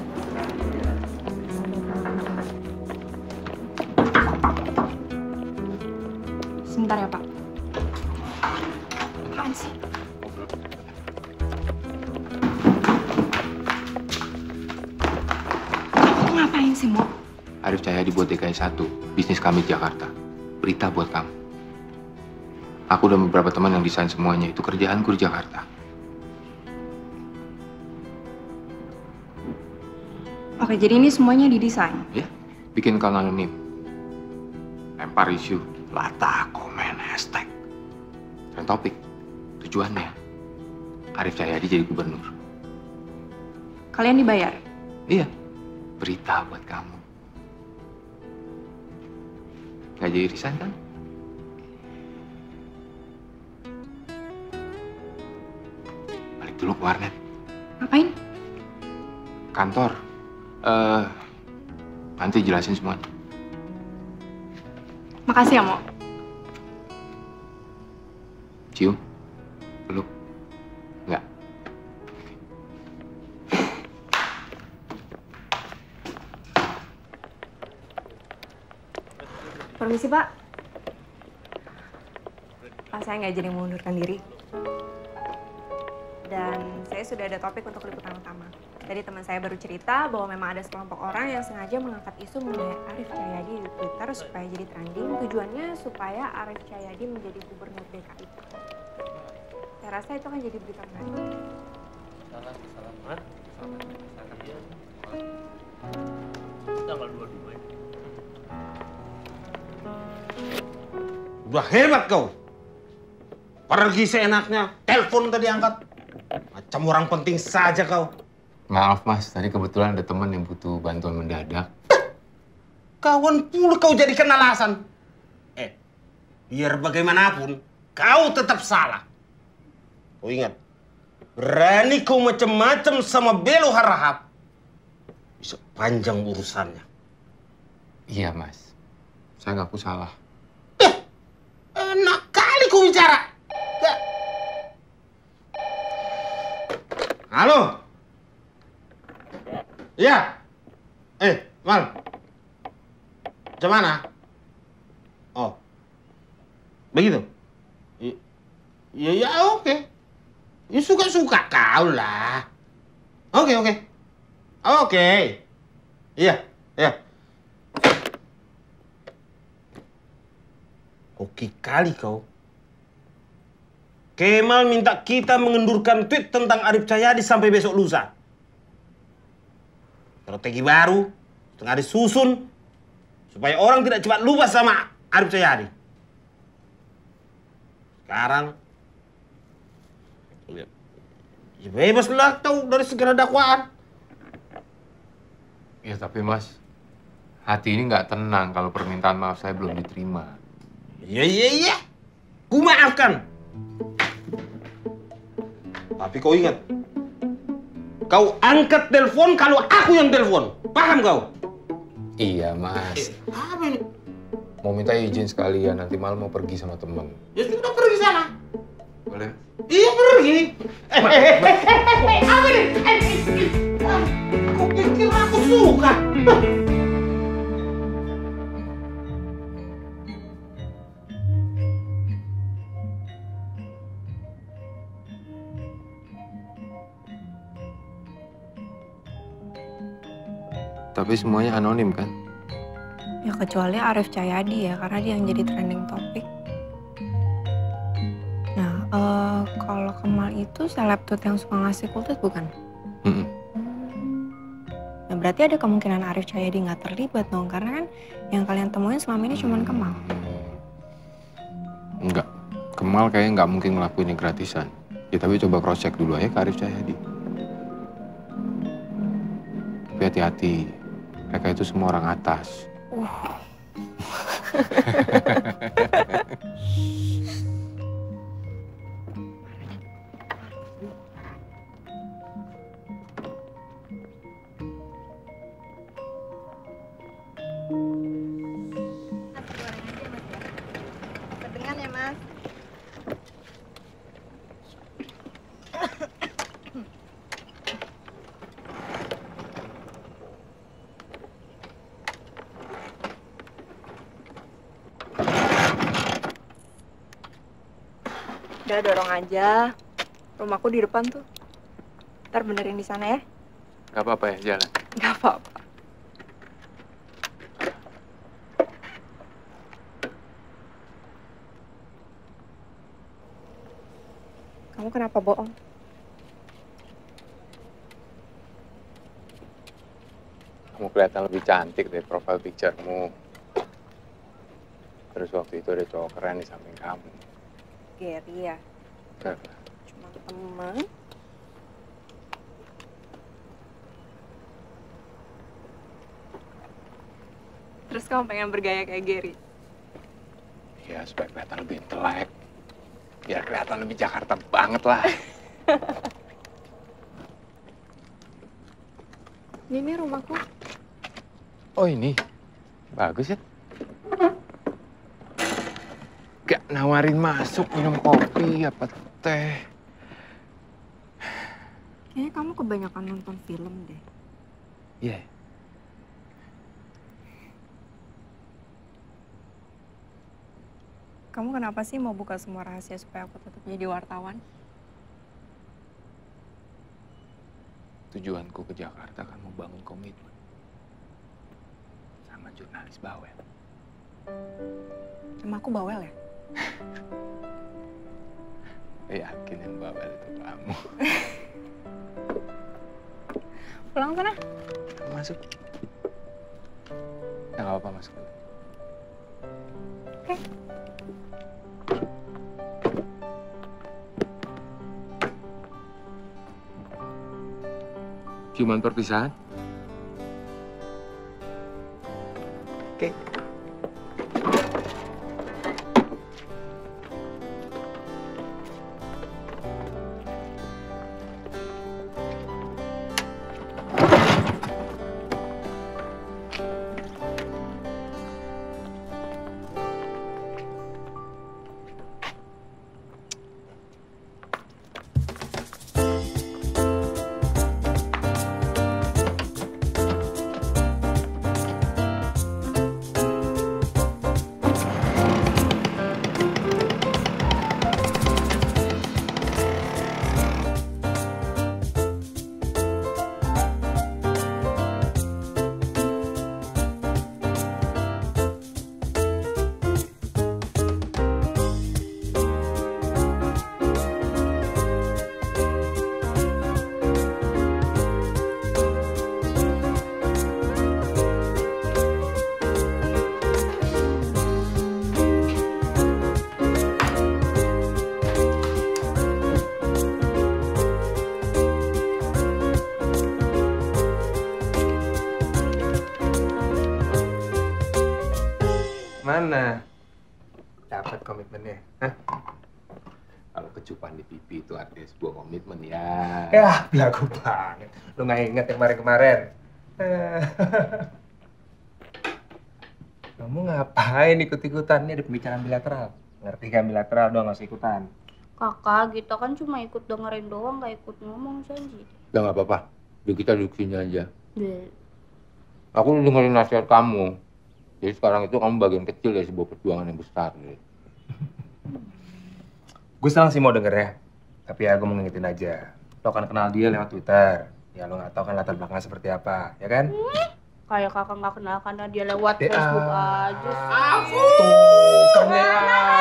[SPEAKER 9] Sebentar ya, Pak. Apaan sih? Kamu ngapain sih, Mo?
[SPEAKER 2] Arif Cahyadi buat DKI 1, bisnis kami di Jakarta. Berita buat kamu. Aku dan beberapa teman yang desain semuanya, itu kerjaanku di Jakarta.
[SPEAKER 9] Oke, jadi ini semuanya didesain?
[SPEAKER 2] Ya, bikin kanal anonim. lempar isu, latah, komen, hashtag. Dan topik, tujuannya Arif Cahyadi jadi gubernur.
[SPEAKER 9] Kalian dibayar?
[SPEAKER 2] Iya, berita buat kamu. Gak jadi resign kan? Balik dulu ke warnet.
[SPEAKER 9] Ngapain?
[SPEAKER 2] Kantor. Nanti jelasin semuanya.
[SPEAKER 9] Makasih ya, Mo.
[SPEAKER 2] Cium? Peluk? Enggak?
[SPEAKER 9] Permisi, Pak. Pak, saya nggak jadi mengundurkan diri. Dan saya sudah ada topik untuk liputan utama. Tadi teman saya baru cerita bahwa memang ada sekelompok orang yang sengaja mengangkat isu mengenai Arif Cahyadi di Twitter supaya jadi trending. Tujuannya supaya Arif Cahyadi menjadi gubernur DKI. Saya rasa itu akan jadi berita menarik.
[SPEAKER 13] Selamat. Tanggal 22 ini.
[SPEAKER 12] Udah hebat kau. Pergi seenaknya. Telepon tadi angkat. Macam orang penting saja kau.
[SPEAKER 2] Maaf mas, tadi kebetulan ada teman yang butuh bantuan mendadak.
[SPEAKER 12] Kawan pula kau jadikan alasan. Biar bagaimanapun, kau tetap salah. Kau ingat, berani kau macam-macam sama Belo Harahap, bisa panjang urusannya.
[SPEAKER 2] Iya mas, saya ngaku salah.
[SPEAKER 12] Enak kali kau bicara. Halo? Iya. Mal. Macam mana? Oh. Begitu? Ya, oke. Ya, suka-suka kau lah. Oke. Iya. Oke kali kau. Kemal minta kita mengendurkan tweet tentang Arif Cahyadi sampai besok lusa. Strategi baru, tengah disusun, supaya orang tidak cepat lupa sama Arif Cahyadi. Sekarang, lihat, ya bebaslah kau dari segala dakwaan.
[SPEAKER 2] Ya tapi mas, hati ini nggak tenang kalau permintaan maaf saya belum diterima.
[SPEAKER 12] Iya. Ku maafkan. Tapi kau ingat, kau angkat telepon kalau aku yang telepon. Paham kau?
[SPEAKER 2] Iya mas.
[SPEAKER 12] Apa ini?
[SPEAKER 2] Mau minta izin sekalian, nanti malam mau pergi sama temen.
[SPEAKER 12] Ya sudah pergi sana.
[SPEAKER 2] Boleh?
[SPEAKER 12] Iya pergi. Apa ini? Kau pikir aku suka?
[SPEAKER 2] Tapi semuanya anonim kan?
[SPEAKER 9] Ya kecuali Arif Cahyadi ya, karena dia yang jadi trending topik. Nah, kalau Kemal itu seleb tweet yang suka ngasih kultus bukan? Nah, berarti ada kemungkinan Arif Cahyadi nggak terlibat dong, karena kan yang kalian temuin selama ini cuma Kemal.
[SPEAKER 2] Enggak, Kemal kayaknya nggak mungkin ngelakuin ini gratisan. Ya tapi coba cross check dulu aja ke Arif Cahyadi. Tapi hati-hati, mereka itu semua orang atas.
[SPEAKER 1] Dengan ya mas.
[SPEAKER 9] Udah dorong aja. Rumahku di depan tuh. Ntar benerin di sana ya.
[SPEAKER 2] Gak apa-apa ya, jalan.
[SPEAKER 9] Gak apa-apa. Kamu kenapa bohong?
[SPEAKER 2] Kamu kelihatan lebih cantik dari profile picture-mu. Terus waktu itu ada cowok keren di samping kamu.
[SPEAKER 9] Gary ya?
[SPEAKER 2] Enggak.
[SPEAKER 9] Cuma temen. Terus kamu pengen bergaya kayak Gary?
[SPEAKER 2] Ya, supaya kelihatan lebih intelek. Biar kelihatan lebih Jakarta banget lah.
[SPEAKER 9] Ini rumahku.
[SPEAKER 2] Oh ini? Bagus ya? Gak nawarin masuk minum kopi apa teh?
[SPEAKER 9] Kayaknya kamu kebanyakan nonton film deh.
[SPEAKER 2] Iya. Yeah.
[SPEAKER 9] Kamu kenapa sih mau buka semua rahasia supaya aku tetap jadi wartawan?
[SPEAKER 2] Tujuanku ke Jakarta kan mau bangun komitmen sama jurnalis bawel.
[SPEAKER 9] Emang aku bawel ya?
[SPEAKER 2] Yakin yang bawel itu kamu.
[SPEAKER 9] Pulang sana.
[SPEAKER 2] Masuk. Ya nggak apa-apa, masuk.
[SPEAKER 9] Oke.
[SPEAKER 2] Cuman perpisahan? Oke.
[SPEAKER 3] Mana? Dapat komitmennya? Hah?
[SPEAKER 2] Kalau kecupan di pipi itu artinya sebuah komitmen ya.
[SPEAKER 3] Ya, belagu banget. Lu nggak inget yang kemarin-kemarin? Kamu ngapain ikut-ikutan? Ini ada pembicaraan bilateral. Ngerti kan bilateral doang, nggak usah ikutan.
[SPEAKER 10] Kakak, kita kan cuma ikut dengerin doang, nggak ikut ngomong, janji.
[SPEAKER 2] Udah nggak apa-apa. Yuk kita duduk sini aja.
[SPEAKER 10] Deh.
[SPEAKER 2] Aku dengerin nasihat kamu. Jadi sekarang itu kamu bagian kecil dari sebuah perjuangan yang besar.
[SPEAKER 3] Gue senang sih mau denger ya. Tapi ya gue mau ngingetin aja. Lo kan kenal dia lewat Twitter. Ya lo nggak tahu kan latar belakangnya seperti apa, ya kan?
[SPEAKER 10] Kayak kakak nggak kenal karena dia lewat Facebook aja.
[SPEAKER 3] Tuh, kan ya.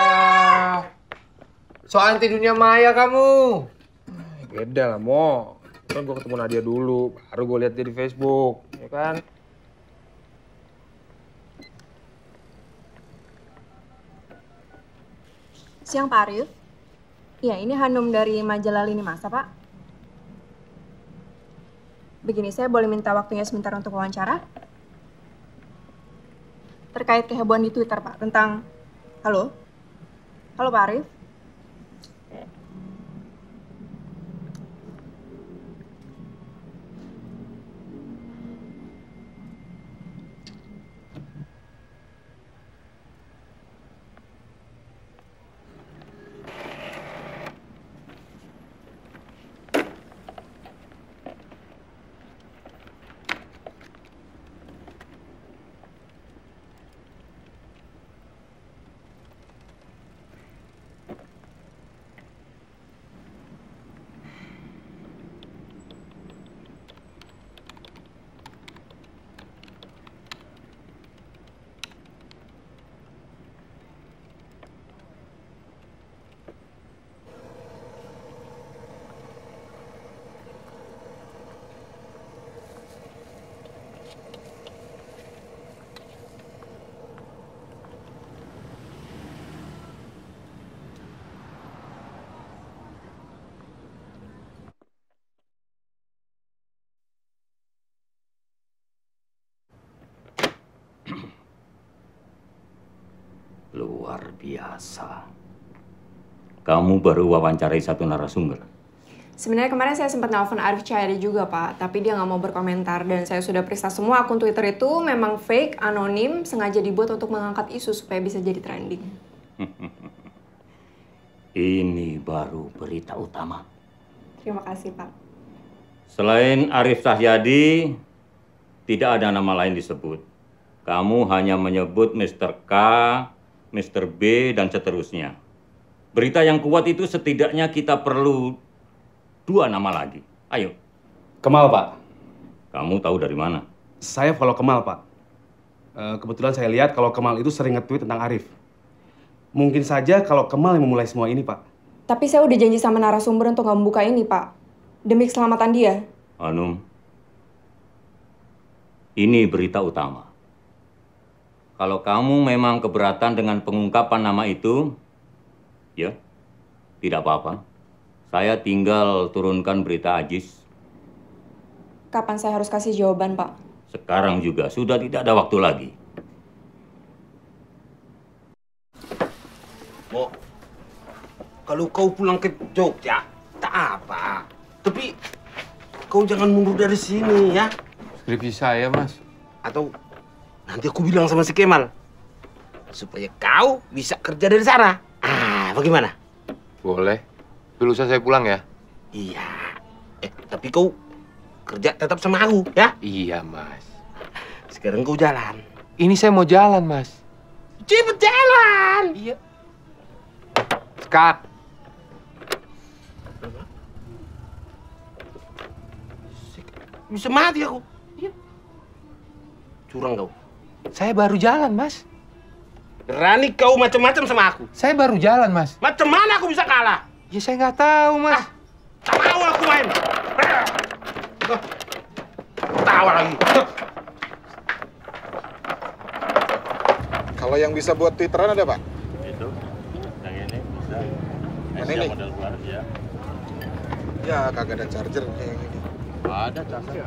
[SPEAKER 3] So anti dunia maya kamu. Beda lah, Mo. Kan gue ketemu Nadia dulu, baru gue lihat dia di Facebook, ya kan?
[SPEAKER 9] Siang Pak Arif. Iya, ini Hanum dari majalah Lini Masa, Pak. Begini, saya boleh minta waktunya sebentar untuk wawancara? Terkait kehebohan di Twitter, Pak, tentang... Halo? Halo, Pak Arif?
[SPEAKER 7] Luar biasa. Kamu baru wawancarai satu narasumber.
[SPEAKER 9] Sebenarnya kemarin saya sempat nelfon Arif Cahyadi juga, Pak. Tapi dia nggak mau berkomentar. Dan saya sudah periksa semua akun Twitter itu memang fake, anonim, sengaja dibuat untuk mengangkat isu supaya bisa jadi trending.
[SPEAKER 7] Ini baru berita utama.
[SPEAKER 9] Terima kasih, Pak.
[SPEAKER 7] Selain Arif Cahyadi, tidak ada nama lain disebut. Kamu hanya menyebut Mr. K, Mr. B, dan seterusnya. Berita yang kuat itu setidaknya kita perlu 2 nama lagi. Ayo.
[SPEAKER 8] Kemal, Pak.
[SPEAKER 7] Kamu tahu dari mana?
[SPEAKER 8] Saya follow Kemal, Pak. Kebetulan saya lihat kalau Kemal itu sering nge-tweet tentang Arif. Mungkin saja kalau Kemal yang memulai semua ini, Pak.
[SPEAKER 9] Tapi saya udah janji sama narasumber untuk nggak membuka ini, Pak. Demi keselamatan dia.
[SPEAKER 7] Hanum, ini berita utama. Kalau kamu memang keberatan dengan pengungkapan nama itu, ya, tidak apa-apa. Saya tinggal turunkan berita Ajis.
[SPEAKER 9] Kapan saya harus kasih jawaban, Pak?
[SPEAKER 7] Sekarang juga, sudah tidak ada waktu lagi.
[SPEAKER 12] Mo, kalau kau pulang ke Jogja, tak apa. Tapi kau jangan mundur dari sini, ya.
[SPEAKER 2] Skripsi saya, Mas.
[SPEAKER 12] Atau nanti aku bilang sama si Kemal. Supaya kau bisa kerja dari sana. Ah, bagaimana?
[SPEAKER 2] Boleh. Dulu saya pulang ya?
[SPEAKER 12] Iya. Tapi kau kerja tetap sama aku, ya?
[SPEAKER 2] Iya, Mas.
[SPEAKER 12] Sekarang kau jalan.
[SPEAKER 2] Ini saya mau jalan, Mas.
[SPEAKER 12] Cepet jalan!
[SPEAKER 2] Iya. Kak.
[SPEAKER 12] Bisa mati aku. Iya. Curang kau.
[SPEAKER 2] Saya baru jalan, Mas.
[SPEAKER 12] Berani kau macam-macam sama aku.
[SPEAKER 2] Saya baru jalan, Mas.
[SPEAKER 12] Macam mana aku bisa kalah?
[SPEAKER 2] Ya saya nggak tahu, Mas.
[SPEAKER 12] Tak mau aku main. Tawa lagi.
[SPEAKER 20] Kalau yang bisa buat Twitteran ada, Pak?
[SPEAKER 7] Itu, yang ini bisa.
[SPEAKER 20] Yang ini?
[SPEAKER 7] Model baru, ya.
[SPEAKER 20] Ya, kagak ada chargernya yang ini.
[SPEAKER 7] Ada charger.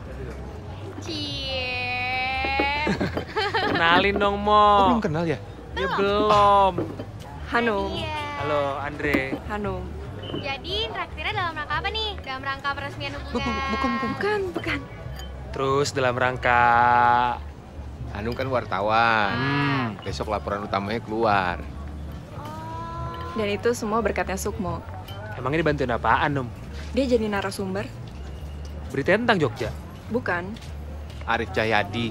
[SPEAKER 3] Kenalin dong, Mo.
[SPEAKER 2] Oh, belum kenal ya?
[SPEAKER 3] Ya belum.
[SPEAKER 9] Hanum.
[SPEAKER 3] Halo, Andre.
[SPEAKER 9] Hanum.
[SPEAKER 10] Jadi traktirnya dalam rangka apa nih? Dalam rangka peresmian hubungan?
[SPEAKER 9] Bukan.
[SPEAKER 3] Terus dalam rangka...
[SPEAKER 2] Hanum kan wartawan. Besok laporan utamanya keluar.
[SPEAKER 9] Dan itu semua berkatnya Sukmo.
[SPEAKER 3] Emangnya dibantuin apaan, Num?
[SPEAKER 9] Dia jadi narasumber.
[SPEAKER 3] Beritanya tentang Jogja?
[SPEAKER 9] Bukan.
[SPEAKER 2] Arif Cahyadi.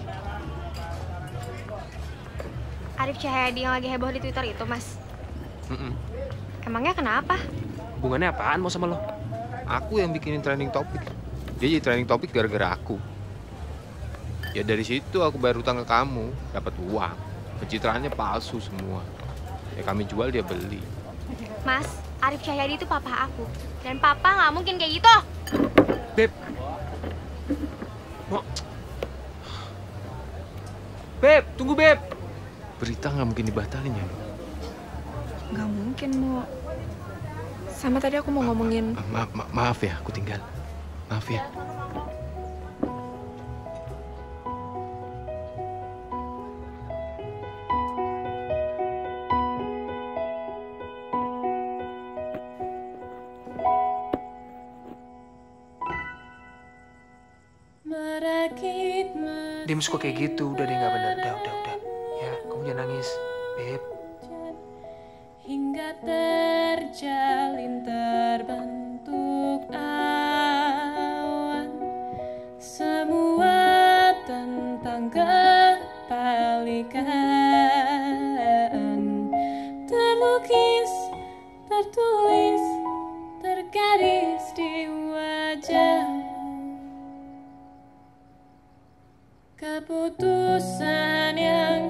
[SPEAKER 10] Arif Cahyadi yang lagi heboh di Twitter itu, Mas? Emangnya kenapa?
[SPEAKER 3] Hubungannya apaan mau sama lo?
[SPEAKER 2] Aku yang bikinin trending topik. Dia jadi trending topik gara-gara aku. Ya dari situ aku bayar utang ke kamu, dapat uang. Pencitraannya palsu semua. Ya kami jual, dia beli.
[SPEAKER 10] Mas, Arif Cahyadi itu papa aku. Dan papa nggak mungkin kayak gitu.
[SPEAKER 3] Beb. Mo. Beb, tunggu Beb.
[SPEAKER 2] Berita nggak mungkin dibatalin ya?
[SPEAKER 9] Nggak mungkin, Mo. Sama tadi aku mau ngomongin...
[SPEAKER 2] Maaf ya, aku tinggal. Maaf ya.
[SPEAKER 3] Dia suka kayak gitu, udah deh nggak benar. Udah. Ya, kamu jangan nangis, Beb.
[SPEAKER 21] Hingga terjalin terbentuk awan, semua tentang kebalikan, terlukis, tertulis, tergaris di wajah. Keputusan yang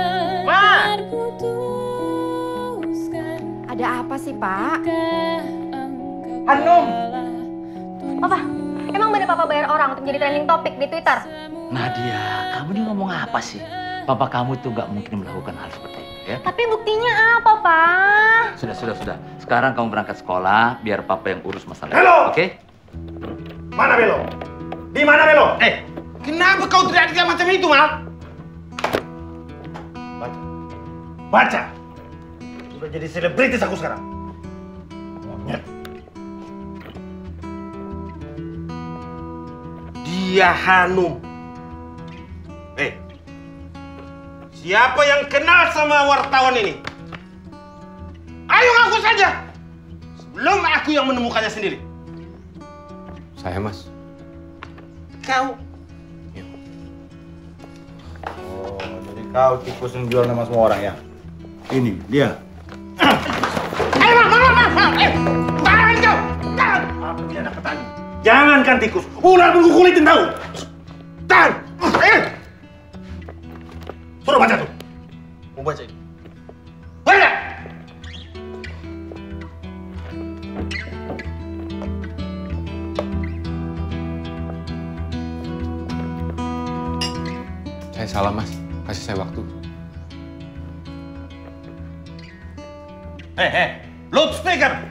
[SPEAKER 21] terputuskan.
[SPEAKER 9] Ada apa sih, Pak?
[SPEAKER 12] Hanum!
[SPEAKER 10] Papa, emang bener Papa bayar orang untuk jadi trending topik di Twitter?
[SPEAKER 16] Nadia, kamu ini ngomong apa sih? Papa kamu tuh nggak mungkin melakukan hal seperti itu, ya?
[SPEAKER 10] Tapi buktinya apa, Pak?
[SPEAKER 16] Sudah. Sekarang kamu berangkat sekolah, biar Papa yang urus masalah.
[SPEAKER 12] Belo!
[SPEAKER 16] Oke?
[SPEAKER 12] Mana Belo? Di mana Belo? Kenapa kau teriak-teriak macam itu, Mal? Baca.
[SPEAKER 14] Sudah jadi selebritis aku sekarang. Monyet.
[SPEAKER 12] Dia Hanum. Siapa yang kenal sama wartawan ini? Ayo ngaku saja. Sebelum aku yang menemukannya sendiri.
[SPEAKER 2] Saya, Mas.
[SPEAKER 12] Kau?
[SPEAKER 14] Oh, jadi kau tikus yang jual nama semua orang ya? Ini, dia.
[SPEAKER 12] Tahan kau! Tahan!
[SPEAKER 14] Aku tidak ada petani. Jangankan tikus, ular pun kukulitin tahu.
[SPEAKER 12] Tahan!
[SPEAKER 14] Suruh baca tuh. Mau baca ini.
[SPEAKER 12] Baca!
[SPEAKER 2] Saya salah, Mas. Kasih saya waktu.
[SPEAKER 12] Loudspeaker!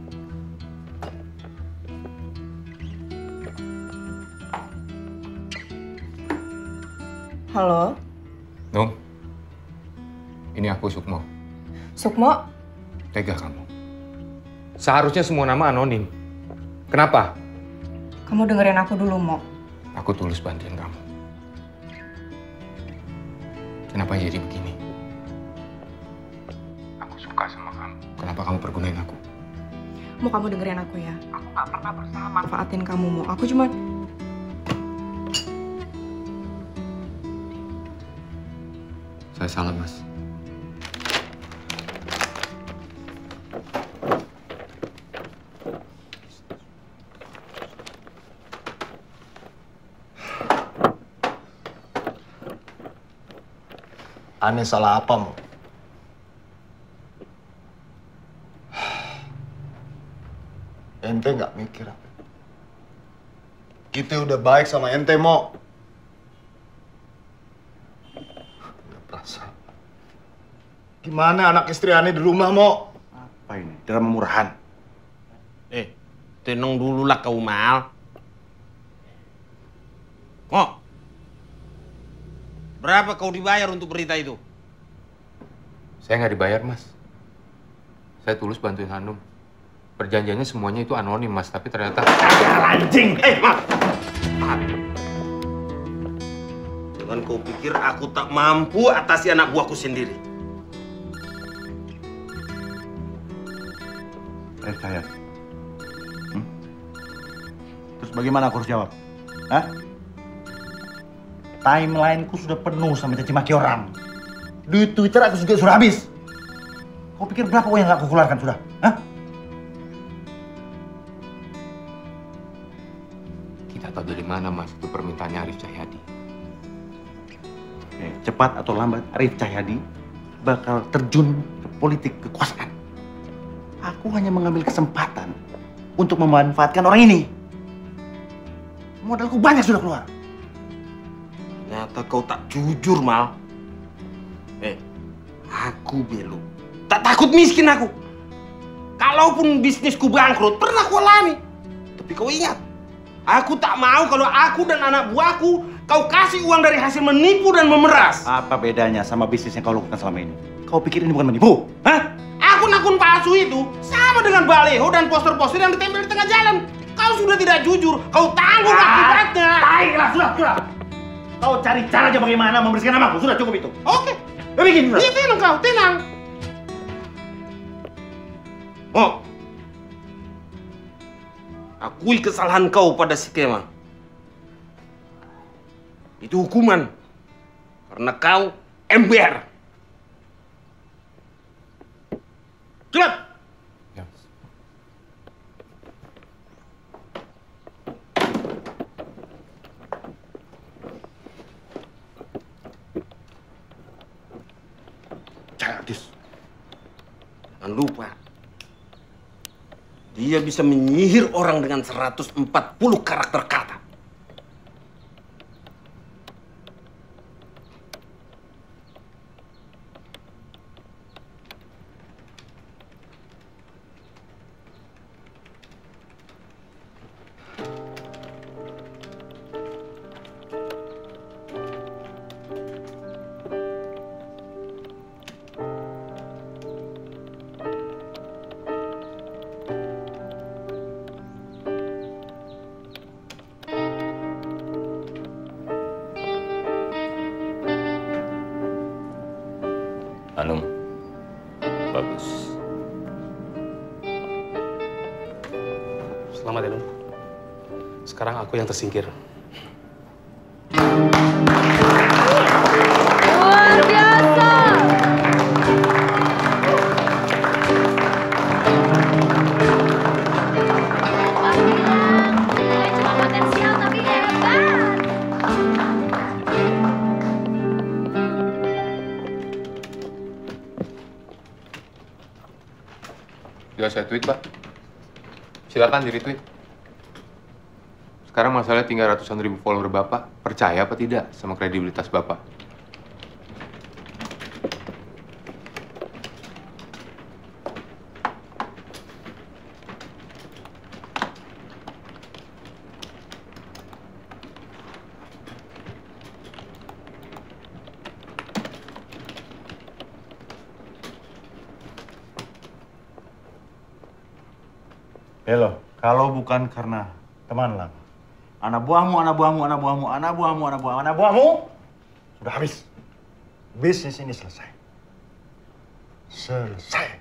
[SPEAKER 9] Halo,
[SPEAKER 2] Num, ini aku Sukmo.
[SPEAKER 9] Sukmo?
[SPEAKER 2] Tega kamu. Seharusnya semua nama anonim. Kenapa?
[SPEAKER 9] Kamu dengerin aku dulu, Mo.
[SPEAKER 2] Aku tulus bantuin kamu. Kenapa jadi begini? Aku suka sama kamu. Kenapa kamu pergunain aku?
[SPEAKER 9] Mo, kamu dengerin aku ya. Aku gak pernah berusaha manfaatin kamu, Mo. Aku cuma...
[SPEAKER 2] Saya salah, Mas.
[SPEAKER 11] Aneh salah apa, Mo? Ente nggak mikir apa? Kita udah baik sama ente, Mo. Udah perasaan. Gimana anak istri Aneh di rumah, Mo?
[SPEAKER 14] Apa ini? Drama murahan.
[SPEAKER 12] Tenang dulu lah kau, Mal. Mo, berapa kau dibayar untuk berita itu?
[SPEAKER 2] Saya nggak dibayar, Mas. Saya tulus bantuin Hanum. Perjanjiannya semuanya itu anonim, Mas. Tapi ternyata...
[SPEAKER 12] Anjing! Mal! Jangan kau pikir aku tak mampu atasi anak buahku sendiri.
[SPEAKER 14] Saya. Terus bagaimana aku harus jawab? Hah? Timeline-ku sudah penuh sama caci maki orang. Di Twitter aku juga sudah habis. Kau pikir berapa uang yang gak aku keluarkan sudah? Hah?
[SPEAKER 2] Kita tahu dari mana, Mas, itu permintaannya Arif Cahyadi.
[SPEAKER 14] Cepat atau lambat, Arif Cahyadi bakal terjun ke politik kekuasaan. Aku hanya mengambil kesempatan untuk memanfaatkan orang ini. Modalku banyak sudah keluar.
[SPEAKER 12] Ternyata kau tak jujur, Mal. Aku belum. Tak takut miskin aku. Kalaupun bisnisku bangkrut, pernah aku alami. Tapi kau ingat, aku tak mau kalau aku dan anak buahku kau kasih uang dari hasil menipu dan memeras.
[SPEAKER 14] Apa bedanya sama bisnis yang kau lakukan selama ini? Kau pikir ini bukan menipu? Hah?
[SPEAKER 12] Akun-akun palsu itu sama dengan baleho dan poster-poster yang ditempel di tengah jalan. Kau sudah tidak jujur, kau tanggung akibatnya.
[SPEAKER 14] Baiklah, sudah. Kau cari cara aja bagaimana membersihkan namaku. Sudah cukup itu.
[SPEAKER 12] Oke.
[SPEAKER 14] Bikin sudah.
[SPEAKER 12] Iya, tenang kau, tenang. Oh. Akui kesalahan kau pada si Kemal. Itu hukuman. Karena kau ember. Cepat!
[SPEAKER 14] Gadis.
[SPEAKER 12] Jangan lupa. Dia bisa menyihir orang dengan 140 karakter kata.
[SPEAKER 7] Hanum, bagus.
[SPEAKER 8] Selamat ya, Num. Sekarang aku yang tersingkir.
[SPEAKER 21] Luar biasa.
[SPEAKER 10] Cuma potensial tapi hebat.
[SPEAKER 2] Sudah saya tweet, Pak. Silakan di-retweet. Sekarang masalahnya tinggal ratusan ribu follower Bapak. Percaya apa tidak sama kredibilitas Bapak?
[SPEAKER 14] Halo, kalau bukan karena teman lama, anak buahmu, sudah habis. Bisnis ini selesai. Selesai.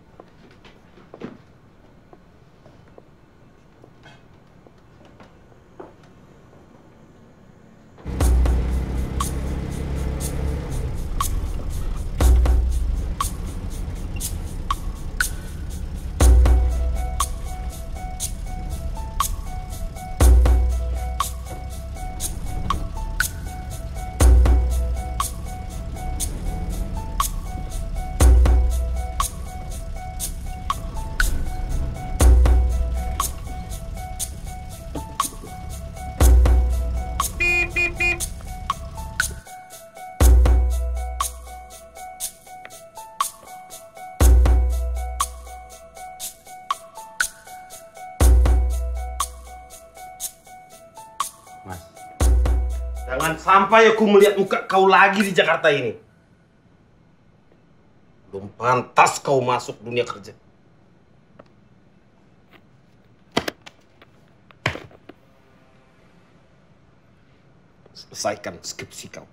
[SPEAKER 12] Jangan sampai aku melihat muka kau lagi di Jakarta ini. Belum pantas kau masuk dunia kerja. Selesaikan skripsi kau.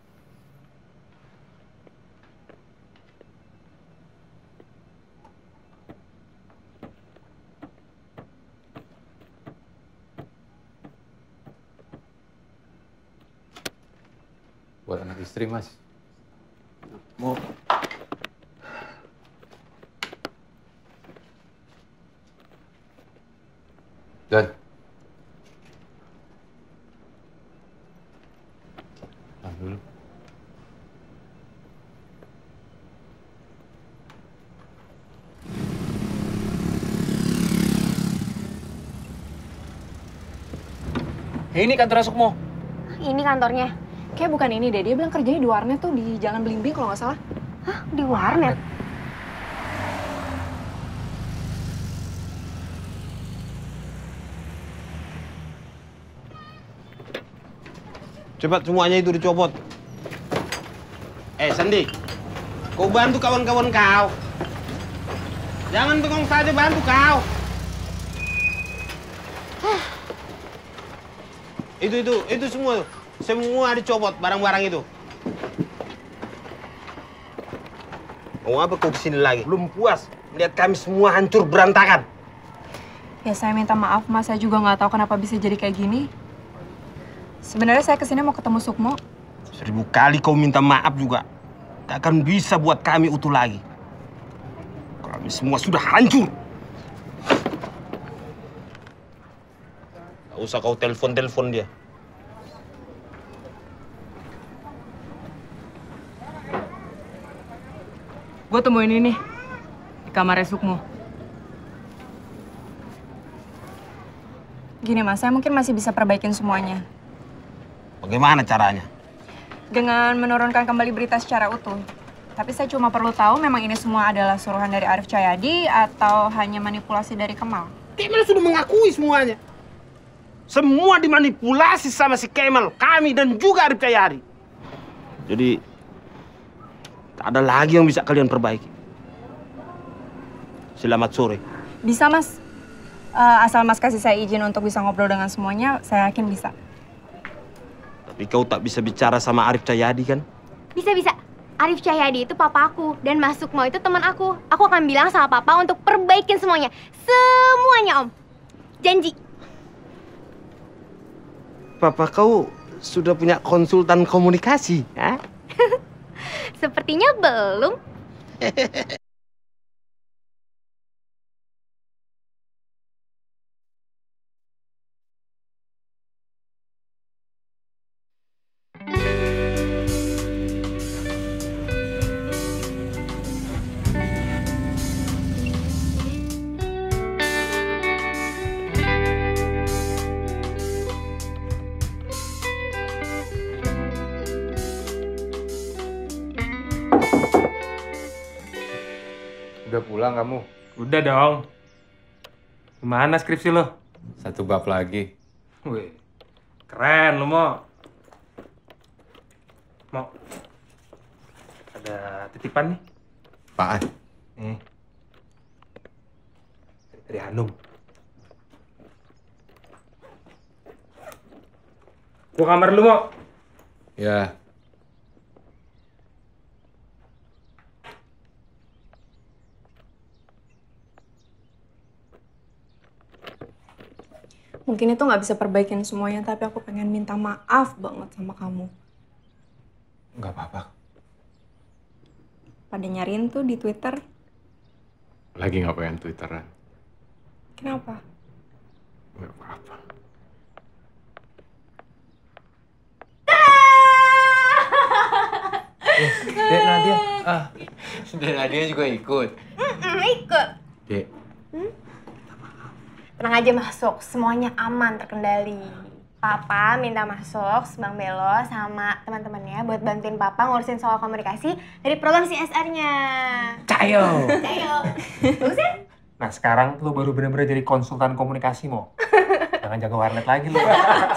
[SPEAKER 2] Buat anak istri, Mas.
[SPEAKER 12] Mau.
[SPEAKER 2] Dan. Tahan dulu.
[SPEAKER 13] Ini kantor Sukmo.
[SPEAKER 9] Ini kantornya. Kayak bukan ini deh, dia bilang kerjanya di warnet tuh, di Jalan Belimbing kalau nggak salah.
[SPEAKER 10] Hah? Di warnet?
[SPEAKER 12] Cepat semuanya itu dicopot. Sandi, kau bantu kawan-kawan kau. Jangan bengong saja, bantu kau. Itu semua. Semua dicopot barang-barang itu. Mau apa kau kesini lagi? Belum puas lihat kami semua hancur berantakan.
[SPEAKER 9] Ya saya minta maaf Mas, saya juga nggak tahu kenapa bisa jadi kayak gini. Sebenarnya saya kesini mau ketemu Sukmo.
[SPEAKER 12] 1000 kali kau minta maaf juga, tak akan bisa buat kami utuh lagi. Kami semua sudah hancur. Gak usah kau telepon dia.
[SPEAKER 9] Gue temuin ini di kamarnya Sukmo. Gini Mas, saya mungkin masih bisa perbaikin semuanya.
[SPEAKER 12] Bagaimana caranya?
[SPEAKER 9] Dengan menurunkan kembali berita secara utuh. Tapi saya cuma perlu tahu memang ini semua adalah suruhan dari Arif Cahyadi atau hanya manipulasi dari Kemal.
[SPEAKER 12] Kemal sudah mengakui semuanya. Semua dimanipulasi sama si Kemal, kami dan juga Arif Cahyadi. Jadi tak ada lagi yang bisa kalian perbaiki. Selamat sore.
[SPEAKER 9] Bisa Mas. Asal Mas kasih saya izin untuk bisa ngobrol dengan semuanya, saya yakin bisa.
[SPEAKER 12] Tapi kau tak bisa bicara sama Arif Cahyadi kan?
[SPEAKER 10] Bisa. Arif Cahyadi itu papa aku dan Mas Sukmo itu teman aku. Aku akan bilang sama papa untuk perbaikin semuanya. Semuanya, Om. Janji.
[SPEAKER 12] Papa kau sudah punya konsultan komunikasi, ha?
[SPEAKER 10] Sepertinya belum.
[SPEAKER 2] Udah pulang kamu?
[SPEAKER 3] Udah dong. Gimana skripsi lo?
[SPEAKER 2] 1 bab lagi.
[SPEAKER 3] Wih, keren lo, Mo. Mo, ada titipan nih.
[SPEAKER 2] Apaan?
[SPEAKER 3] Nih. Dari Hanum. Gua kamar lu, Mo.
[SPEAKER 2] Ya.
[SPEAKER 9] Mungkin itu nggak bisa perbaikin semuanya, tapi aku pengen minta maaf banget sama kamu.
[SPEAKER 2] Nggak apa-apa.
[SPEAKER 9] Pada nyariin tuh di Twitter.
[SPEAKER 2] Lagi ngapain Twitteran?
[SPEAKER 9] Kenapa?
[SPEAKER 2] Nggak apa-apa.
[SPEAKER 3] Dek Nadia.
[SPEAKER 2] Dek Nadia juga ikut.
[SPEAKER 10] Ikut.
[SPEAKER 2] Dek.
[SPEAKER 10] Tenang aja masuk, semuanya aman, terkendali. Papa minta masuk Bang Belo sama teman-temannya buat bantuin Papa ngurusin soal komunikasi dari program CSR-nya.
[SPEAKER 3] Cayo.
[SPEAKER 10] Cayo. Bagus ya?
[SPEAKER 3] Nah sekarang lu baru bener-bener jadi konsultan komunikasi, Mo. Jangan jaga warnet lagi lu.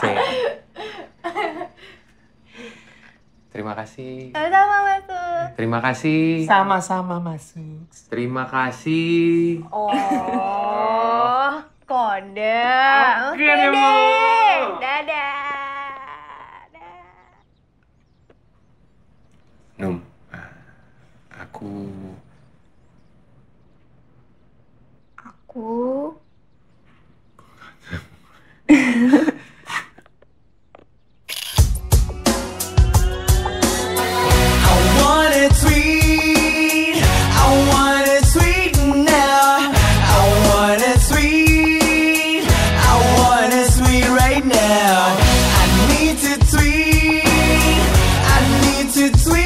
[SPEAKER 2] Terima kasih.
[SPEAKER 10] Sama-sama masuk.
[SPEAKER 2] Terima kasih.
[SPEAKER 3] Sama-sama masuk.
[SPEAKER 2] Terima kasih.
[SPEAKER 10] Oh, kode. Oke
[SPEAKER 3] deh,
[SPEAKER 10] deh.
[SPEAKER 3] Mo.
[SPEAKER 10] Dadah.
[SPEAKER 2] Num, aku
[SPEAKER 5] I want it sweet. I want it sweet now. I want it sweet. I want it sweet right now. I need to tweet. I need to tweet.